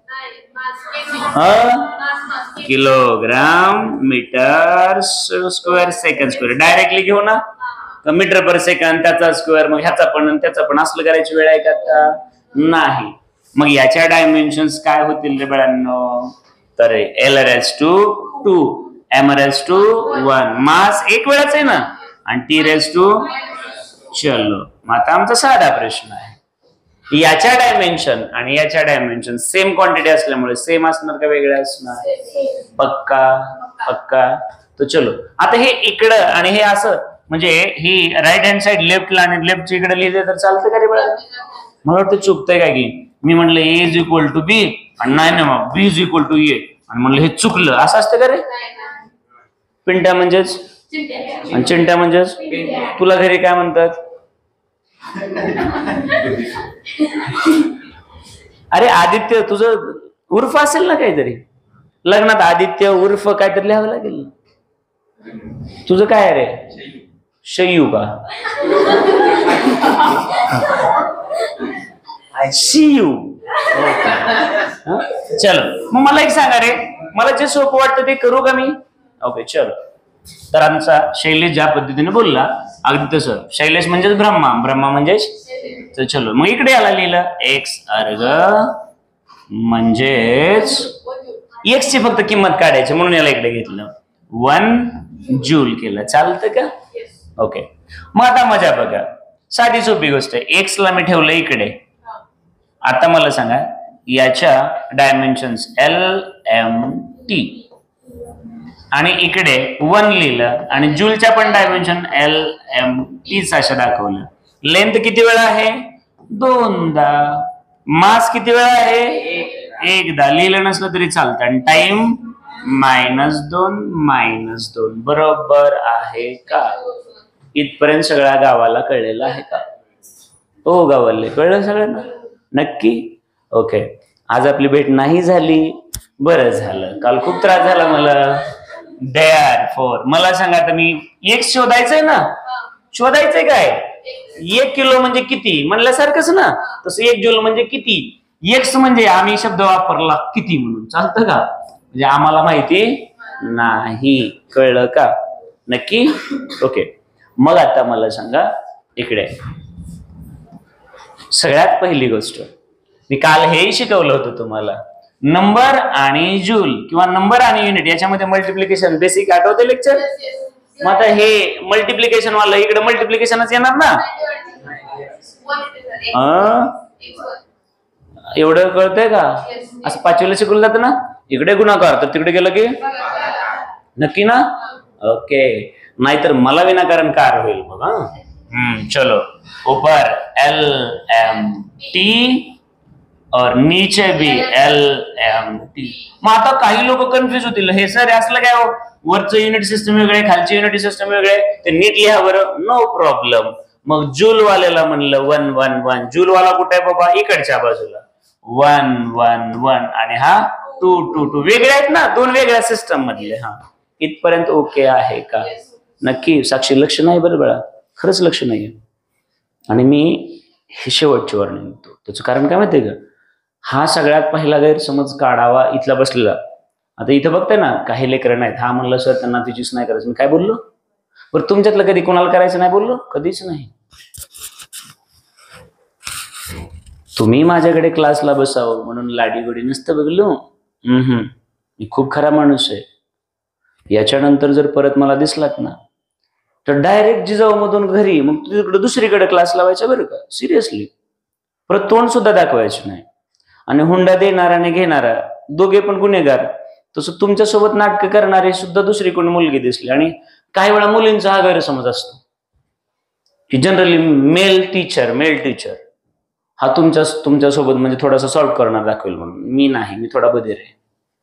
Kilogram metre square second square. Directly घेऊ ना, मीटर पर सेकंड त्याचा स्क्वेअर, मग ह्याचा पण त्याचा पण. असलं करायची वेळ आहे का आता? नाही. मग याच्या डायमेन्शन्स काय होतील रे बाळांनो? तर L raise two two, M raise two one, mass एक वेळाच आहे ना, आणि टी रेस टू. चलो मग आता आमचा साधा प्रश्न आहे, याच्या डायमेन्शन आणि याच्या डायमेन्शन सेम क्वांटिटी असल्यामुळे सेम असणार का वेगळ्या असणार? पक्का पक्का. तर चलो आता हे इकडं आणि हे असं, म्हणजे ही राईट हँड साइड लेफ्टला आणि लेफ्टच्या इकडे लिहिले तर चालतं का रे बाळा? मला वाटतं चुकतंय काय की मी म्हणलं A is equal to B आणि नाही ना मग B is equal to A आणि म्हणलं हे चुकलं. असं असतं का रे? पिंट्या म्हणजेच आणि चिंट्या म्हणजेच तुला घरी काय म्हणतात? अरे आदित्य, तुझं उर्फ असेल ना काहीतरी लग्नात? आदित्य उर्फ काहीतरी लिहावं लागेल. तुझं काय रे? शयू का? See you. चलो मग मला एक सांगा रे, मला जे सोपं वाटतं ते करू का मी? ओके चलो. तर आमचा शैलेश ज्या पद्धतीने बोलला अगदी तसं. शैलेश म्हणजेच ब्रह्मा, ब्रह्मा म्हणजेच. तर चलो मग इकडे याला लिहिलं एक्स अर्ग म्हणजेच एक्स ची फक्त किंमत काढायची म्हणून याला इकडे घेतलं. वन जूल केलं. चालतं का? ओके. मग आता मजा बघा, साधी सोपी गोष्ट आहे. एक्स ला मी ठेवलं इकडे. आता मला सांगा याच्या डायमेन्शन्स एल एम टी आणि इकडे वन लिहिलं आणि जूलच्या पण डायमेन्शन एल एम टी अशा दाखवलं. लेंथ किती वेळा आहे? दोनदा. मास किती वेळा आहे? एकदा. लिहिलं नसलं तरी चालतं. आणि टाइम मायनस दोन मायनस दोन. बरोबर आहे का? इथपर्यंत सगळ्या गावाला कळलेलं आहे का? हो गावाले कळलं सगळ्यांना? नक्की? ओके. आज आपली भेट नाही झाली, बरं झालं. काल खूप त्रास झाला मला. देअर फोर मला सांगा, आता मी एक शोधायचंय ना, शोधायचंय काय? एक किलो म्हणजे किती म्हणल्यासारखंच ना, तसं एक जूल म्हणजे किती. एक्स म्हणजे आम्ही शब्द वापरला किती म्हणून. चालतं का? म्हणजे आम्हाला माहिती नाही. कळलं का? नक्की? ओके. मग आता मला सांगा इकडे सगळ्यात पहिली गोष्ट, मी काल हेही शिकवलं होतं तुम्हाला, नंबर आणि जूल किंवा नंबर आणि युनिट याच्यामध्ये मल्टिप्लिकेशन बेसिक आठवते लेक्चर? मग आता हे मल्टिप्लिकेशन वाला इकडे मल्टिप्लिकेशनच येणार ना. एवढं कळतंय का? असं पाचवीला शिकवलं जातं ना, इकडे गुणाकार तर तिकडे गेलं की नक्की ना. ओके. नाहीतर मला विनाकारण कार होईल बघा. हम्म चलो ऊपर एल एम टी और नीचे भी एल एम टी. मग आता काही लोक कन्फ्युज होतील, हे सर असलं काय हो, वरचं युनिट सिस्टम वेगळे, खालचे युनिट सिस्टम वेगळे, ते नीट लिहा बरं. No problem. मग जूल वाल्याला म्हणलं वन वन वन, जूल वाला कुठे आहे बाबा, इकडच्या बाजूला वन वन वन, आणि हा टू टू टू. वेगळे आहेत ना, दोन वेगळ्या सिस्टम मधले. हा इथपर्यंत ओके आहे का? नक्की साक्षी लक्ष नाही बरं बाळा, खरंच लक्ष नाहीये. आणि मी हे शेवटची वर्णन देतो. त्याचं कारण काय माहितीये का, हा सगळ्यात पहिला गैरसमज काढावा इथला बसलेला. आता इथं बघताय ना, काही लेकरं नाहीत. हा म्हणलं सर त्यांना फिजिक्स नाही करायचं. मी काय बोललो बरं, तुमच्यातलं कधी कोणाला करायचं नाही बोललो? कधीच नाही. तुम्ही माझ्याकडे क्लासला बसावं म्हणून लाडीगोडी नसतं बघलो. हम्म मी खूप खरा माणूस आहे. याच्यानंतर जर परत मला दिसलात ना, तर डायरेक्ट जिजाऊ मधून घरी, मग तिकडे दुसरीकडे क्लास लावायचा बरं का, सिरियसली. परत तोंड सुद्धा दाखवायचं नाही. आणि हुंडा देणारा आणि घेणारा दोघे पण गुन्हेगार. तसं तुमच्यासोबत नाटक करणारे सुद्धा दुसरी कोणी मुलगी दिसली. आणि काही वेळा मुलींचा हा गैरसमज असतो की generally male teacher male teacher हा तुमच्या तुमच्यासोबत म्हणजे थोडासा सॉल्व करणार दाखवेल म्हणून. मी नाही, मी थोडा बधीर आहे.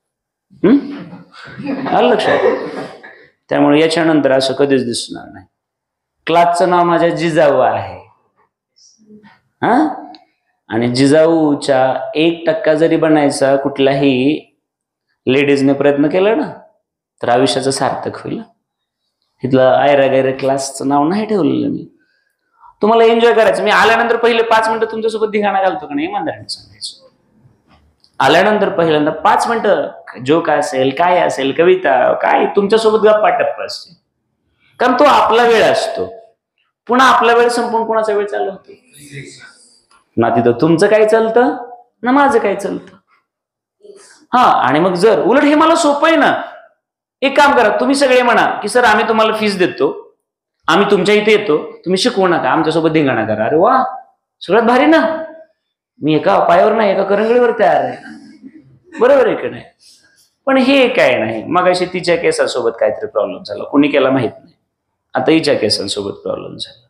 हम्म आलं लक्षात? त्यामुळे याच्यानंतर असं कधीच दिसणार नाही. क्लासचं नाव माझ्या जिजाऊ आहे. हा आणि जिजाऊच्या एक टक्का जरी बनायचा कुठल्याही लेडीजने प्रयत्न केला ना, तर आयुष्याचं सार्थक होईल. इथलं आयरा गैरा क्लासचं नाव नाही ठेवलेलं मी. तुम्हाला एन्जॉय करायचं. मी आल्यानंतर पहिले पाच मिनिटं तुमच्यासोबत धिंगाणा घालतो का नाही, इमानदारीने सांगायचं. आल्यानंतर पहिल्यांदा पाच मिनिटं जोक असेल, काय असेल, कविता काय, तुमच्यासोबत गप्पा टप्पा असते. कारण तो आपला वेळ असतो. पुन्हा आपला वेळ संपून कोणाचा वेळ चालू होतो ना. तिथं तुमचं काय चालतं ना माझं काय चालतं. हा आणि मग जर उलट हे मला सोपं आहे ना, एक काम करा, तुम्ही सगळे म्हणा की सर आम्ही तुम्हाला फीस देतो, आम्ही तुमच्या इथे येतो, तुम्ही शिकवू नका, आमच्यासोबत धिंगाणा करा. अरे वा, सगळ्यात भारी ना. मी एका पायावर नाही, एका करंगळीवर तयार आहे. बरोबर आहे की नाही? पण हे काय नाही. मग अशी तिच्या केसासोबत काहीतरी प्रॉब्लेम झाला, कुणी केला माहित नाही. आता हिच्या केसांसोबत प्रॉब्लेम झाला.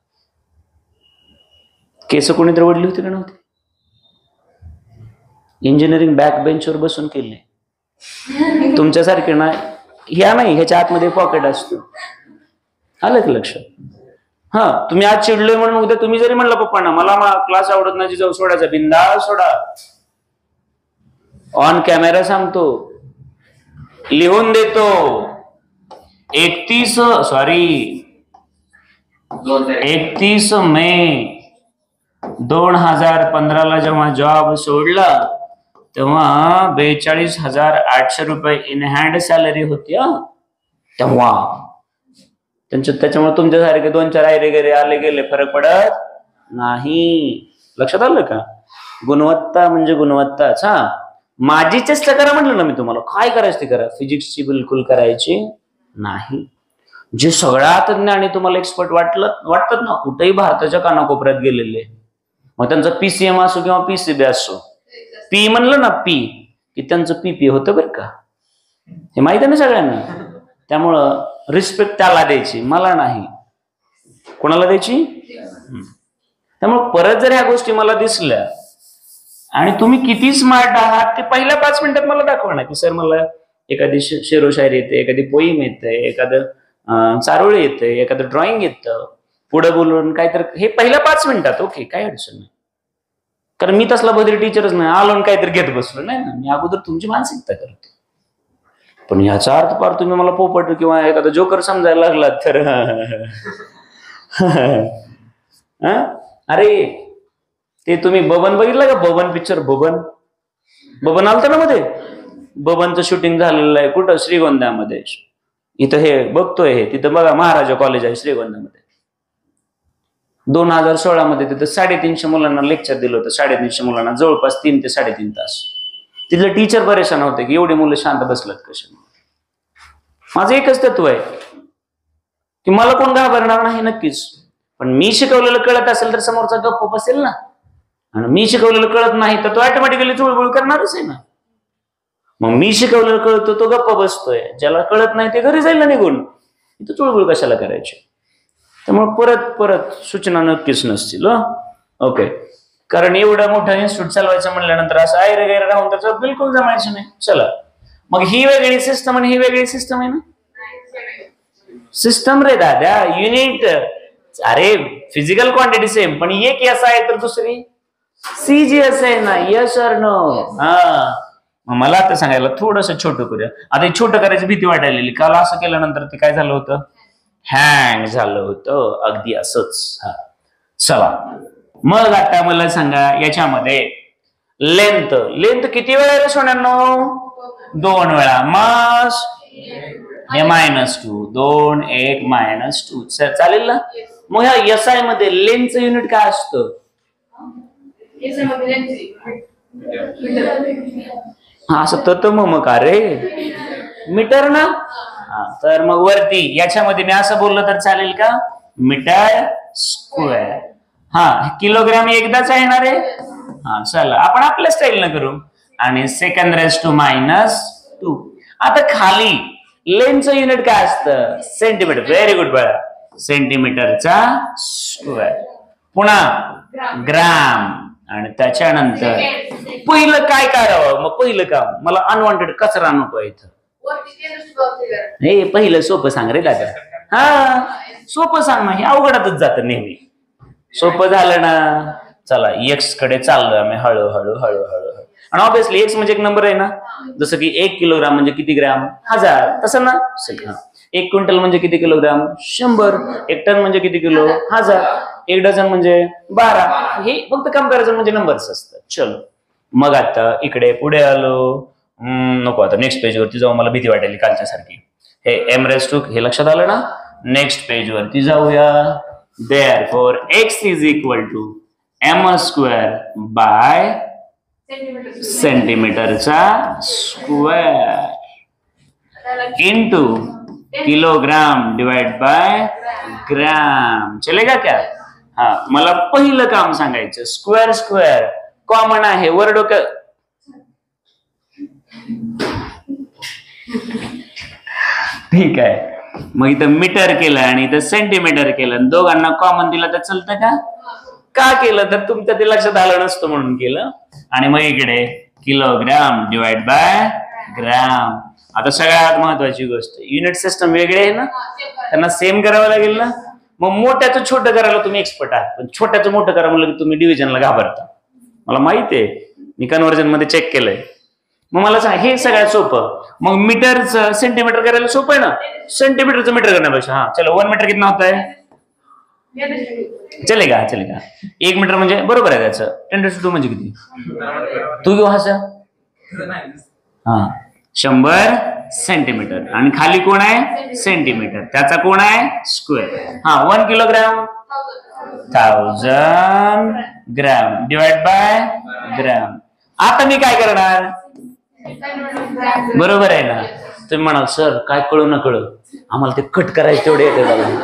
केस कोणीतरी ओढली होती का नव्हती? इंजिनिअरिंग बॅक बेंचवर बसून केले. तुमच्यासारखे ना, ह्या नाही, ह्याच्या आतमध्ये पॉकेट असतो. आलं का लक्षात? हा तुम्ही आज चिडलोय म्हणून उद्या तुम्ही जरी म्हणलं पप्पांना मला क्लास आवडत नाही, जाऊ सोडायचा, बिंदास सोडा. ऑन कॅमेरा सांगतो, लिहून देतो. एकतीस सॉरी एकतीस मे दोन हजार पंधराला जेव्हा जॉब सोडला तेव्हा बेचाळीस हजार आठशे रुपये इन हँड सॅलरी होती. तेव्हा त्यांच्या त्याच्यामुळे तुमच्यासारखे दोन चार आयरे गेले आले गेले फरक पडत नाही. लक्षात आलं का? गुणवत्ता म्हणजे गुणवत्ताच. हा माझी चेष्टा करा म्हटलं ना मी तुम्हाला, काय करायचं ते करा. फिजिक्सची बिलकुल करायची नाही. जे सगळ्यात ज्ञानी तुम्हाला एक्सपर्ट वाटलं वाटतात ना, कुठेही भारताच्या कानाकोपऱ्यात गेलेले, मग त्यांचा पीसीएम असो किंवा पीसीबी असो, पी म्हणलं ना पी की त्यांचं पीपी होतं बरं का. हे माहिती आहे ना सगळ्यांना. त्यामुळं रिस्पेक्ट त्याला द्यायची, मला नाही. कोणाला द्यायची? त्यामुळे परत जर ह्या गोष्टी मला दिसल्या आणि तुम्ही किती स्मार्ट आहात ते पहिल्या पाच मिनिटात मला दाखवा ना की सर मला एखादी शेरोशायरी येते, एखादी पोईम येते, एखादं चारोळी येते, एखादं ड्रॉइंग येतं, पुढे बोलून काहीतरी, हे पहिल्या पाच मिनिटात ओके, काय अडचण नाही. कारण मी तसला बदल टीचरच नाही, आलो काहीतरी घेत बसलो नाही ना. मी अगोदर तुमची मानसिकता करतो. पण ह्याचा अर्थ पार तुम्ही मला पोपट किंवा एखादा जोकर समजायला लागला तर अरे ते तुम्ही बबन बघितलं का? बबन पिक्चर, बबन बबन आलतं ना मध्ये. बबनचं शूटिंग झालेलं आहे कुठं? श्रीगोंद्यामध्ये. इथं हे बघतोय हे, तिथं बघा महाराजा कॉलेज आहे श्रीगोंद्यामध्ये. दोन हजार सोळा मध्ये तिथं साडेतीनशे मुलांना लेक्चर दिलं होतं. साडेतीनशे मुलांना जवळपास तीन ते साडेतीन तास. तिथलं टीचर परेशान होते की एवढी मुलं शांत बसलात कशा. माझं एकच तत्व आहे की मला कोण घाबरणार नाही नक्कीच, पण मी शिकवलेलं कळत असेल तर समोरचा गप्प बसेल ना. आणि मी शिकवलेलं कळत नाही तर तो ऑटोमॅटिकली चुळबुळ करणारच आहे ना. मग मी शिकवलेलं कळतो तो गप्प बसतोय, ज्याला कळत नाही ते घरी जाईल ना निघून. तो चुळबुळ कशाला करायची? त्यामुळे परत परत सूचना नक्कीच नसतील. ओके, कारण एवढं मोठं इन्स्टिट्यूट चालवायचं म्हणल्यानंतर असं आयर गैर राहून त्याचं बिलकुल जमायचं नाही. चला मग ही वेगळी सिस्टम आणि ही वेगळी सिस्टम आहे ना. सिस्टम रे दादा, युनिट. अरे फिजिकल क्वांटिटी सेम, पण एक एस आहे तर दुसरी सी जी एस आहे ना. यस और नो? हा. मला आता सांगायला थोडस छोटं करूया. आता हे छोटं करायची भीती वाटायलेली. काल असं केल्यानंतर ते काय झालं होतं, हँग झालं होतं. अगदी असंच. हा चला मग आता मला सांगा याच्यामध्ये लेंथ. लेंथ किती वेळा रे सोन्यानो? दोन वेळा. मास हे मायनस टू. दोन एक मायनस टू. सर चालेल ना. मग ह्या एस आय मध्ये लेंथचं युनिट काय असतं? हा असं तर मग का रे मीटर ना. हा तर मग वरती याच्यामध्ये मी असं बोललं तर चालेल का? Metre square. हा किलोग्राम एकदाच येणार आहे. हा चला आपण आपल्या स्टाईलनं करू. आणि second raise two minus two. आता खाली लेंथचं युनिट काय असतं? सेंटीमीटर. व्हेरी गुड बाळा. सेंटीमीटरचा स्क्वेअर. पुन्हा ग्राम. आणि त्याच्यानंतर पहिलं काय करावं? मग पहिलं काम मला अनवॉन्टेड कचरा नको इथं. हे पहिलं सोपं सांग रे दादा. हा सोपं सांग ना. हे अवघडातच जातं नेहमी. सोपं झालं ना. चला एक्स कडे चाललोय आम्ही हळूहळू हळूहळू. आणि ऑब्विसली एक्स म्हणजे एक नंबर आहे ना. जसं की एक किलोग्राम म्हणजे किती ग्राम? हजार. तसं ना. एक क्विंटल म्हणजे किती किलोग्राम? शंभर. एक टन म्हणजे किती किलो? हजार. एक डझन म्हणजे बारा. हे फक्त कम्पॅरिझन म्हणजे नंबर्स असतात. चलो मग आता इकडे पुढे आलो. नको आता नेक्स्ट पेज वरती जाऊ. मला भीती वाटेल कालच्या सारखी. हे एम रेस टू हे लक्षात आलं ना. नेक्स्ट पेज वरती जाऊया. Therefore X is equal to M square by सेंटीमीटरचा square into kilogram divide by gram. चलेगा क्या? हा मला पहिलं काम सांगायचं. स्क्वेअर स्क्वेअर कॉमन आहे. वर डोकं. ठीक आहे. मग इथं मीटर केलं आणि इथं सेंटीमीटर केलं. दोघांना कॉमन दिलं तर चालतं का? का केलं तर तुमच्या ते लक्षात आलं नसतं म्हणून केलं. आणि मग इकडे किलोग्राम डिवाइड बाय ग्राम. आता सगळ्यात महत्वाची गोष्ट, युनिट सिस्टम वेगळे आहे ना. त्यांना सेम करावं लागेल ना. मग मोठ्याचं छोटं करायला तुम्ही एक्सपर्ट आहात, पण छोट्याचं मोठं करा म्हणलं की तुम्ही डिव्हिजनला घाबरता. मला माहिती आहे. मी कन्व्हर्जन मध्ये चेक केलंय. मग मला सांग हे सगळ्यात सोपं. मग मीटरचं सेंटीमीटर करायला सोपं आहे ना. सेंटीमीटरचं मीटर करण्यापेक्षा हा चलो वन मीटर कितना होता है? चलेगा चलेगा. एक मीटर म्हणजे बरोबर आहे त्याचं. टेन रेस टू म्हणजे किती? तू घेऊ हा हा शंभर सेंटीमीटर. आणि खाली कोण आहे? सेंटीमीटर. त्याचा कोण आहे? स्क्वेअर. हा one kilogram thousand gram divide by gram. आता मी काय करणार? बरोबर आहे ना. तुम्ही म्हणाल सर काय कळू न कळू आम्हाला ते कट करायचं तेवढे येते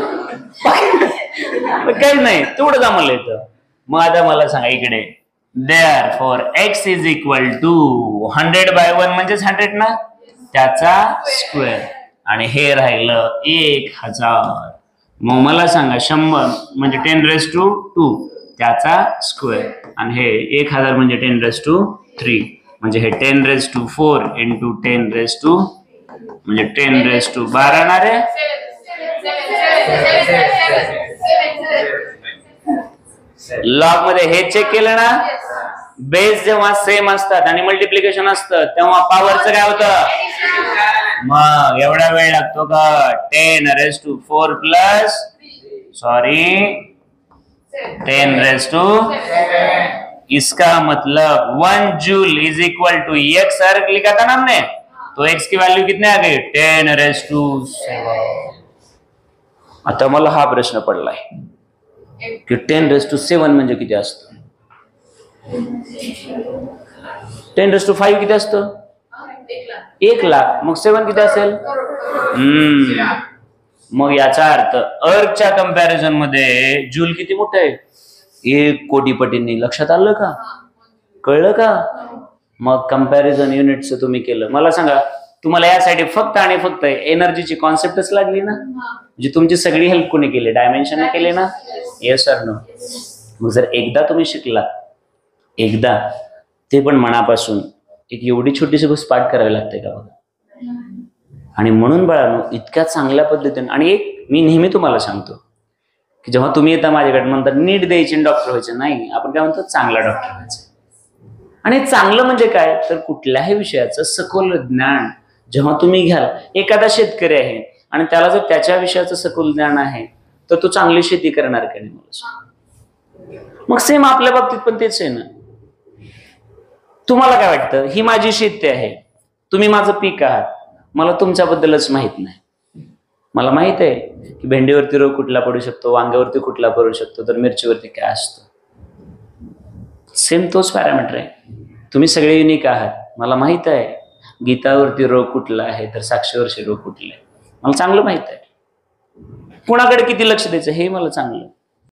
काही नाही तेवढंच आम्हाला येतं. मग आता मला सांगा इकडे therefore X is equal to hundred by one म्हणजेच हंड्रेड ना. त्याचा स्क्वेअर. आणि हे राहिलं एक हजार. मग मला सांगा शंभर म्हणजे टेन रेस टू टू त्याचा स्क्वेअर. आणि हे एक हजार म्हणजे टेन रेस टू थ्री म्हणजे हे ten raise two four into ten raise two म्हणजे टेन रेस टू बारा ना रे. लॉग मध्ये हे चेक केलं ना. बेस जेव्हा सेम असतात आणि मल्टिप्लिकेशन असतं तेव्हा पॉवरचं काय होतं? मग एवढा वेळ लागतो का? Ten raise two four plus sorry ten raise two. इसका मतलब one joule is equal to X sir लिखा था ना हमने. तो एक्स की वैल्यू कितने आ गई? Ten raise two seven. आता मला हा प्रश्न पडलाय की टेन रेस टू सेवन म्हणजे किती असतं? टेन रेस टू फाईव्ह किती असतं? एक लाख. मग सेवन किती असेल? हम्म मग याचा अर्थ अर्थच्या कंपॅरिझन मध्ये जूल किती मोठं आहे? एक कोटी पटींनी. लक्षात आलं का? कळलं का? मग कंपॅरिझन युनिटचं तुम्ही केलं. मला सांगा तुम्हाला यासाठी फक्त आणि फक्त एनर्जीची कॉन्सेप्टच लागली ना. म्हणजे तुमची सगळी हेल्प कोणी केली? डायमेन्शन केले ना. Yes sir no. मग जर एकदा तुम्ही शिकला एकदा ते पण मनापासून एक एवढी छोटीशी गोष्ट पाठ करावी लागते का बघा. आणि म्हणून बाळांनो इतक्या चांगल्या पद्धतीने, आणि एक मी नेहमी तुम्हाला सांगतो की जेव्हा तुम्ही येता माझ्याकडे म्हणता नीट द्यायची डॉक्टर व्हायचं नाही, आपण काय म्हणतो चांगला डॉक्टर व्हायचं. आणि चांगलं म्हणजे काय तर कुठल्याही विषयाचं सखोल ज्ञान जेव्हा तुम्ही घ्याल, एखादा शेतकरी आहे आणि त्याला जर त्याच्या विषयाचं सखोल ज्ञान आहे तर तो चांगली शेती करणार का नाही मला सांग. मग सेम आपल्या बाबतीत पण तेच आहे ना. तुम्हाला काय वाटतं ही माझी शेती आहे, तुम्ही माझं पीक आहात, मला तुमच्याबद्दलच माहित नाही. मला माहित आहे की भेंडीवरती रोग कुठला पडू शकतो, वांग्यावरती कुठला पडू शकतो, तर मिरचीवरती काय असतं. सेम तोच पॅरामीटर आहे. तुम्ही सगळे युनिक आहात. मला माहित आहे गीतावरती रोग कुठला आहे तर साक्षीवरची रोग कुठला आहे, मला चांगलं माहित आहे. कुणाकडे किती लक्ष द्यायचं हे मला चांगलं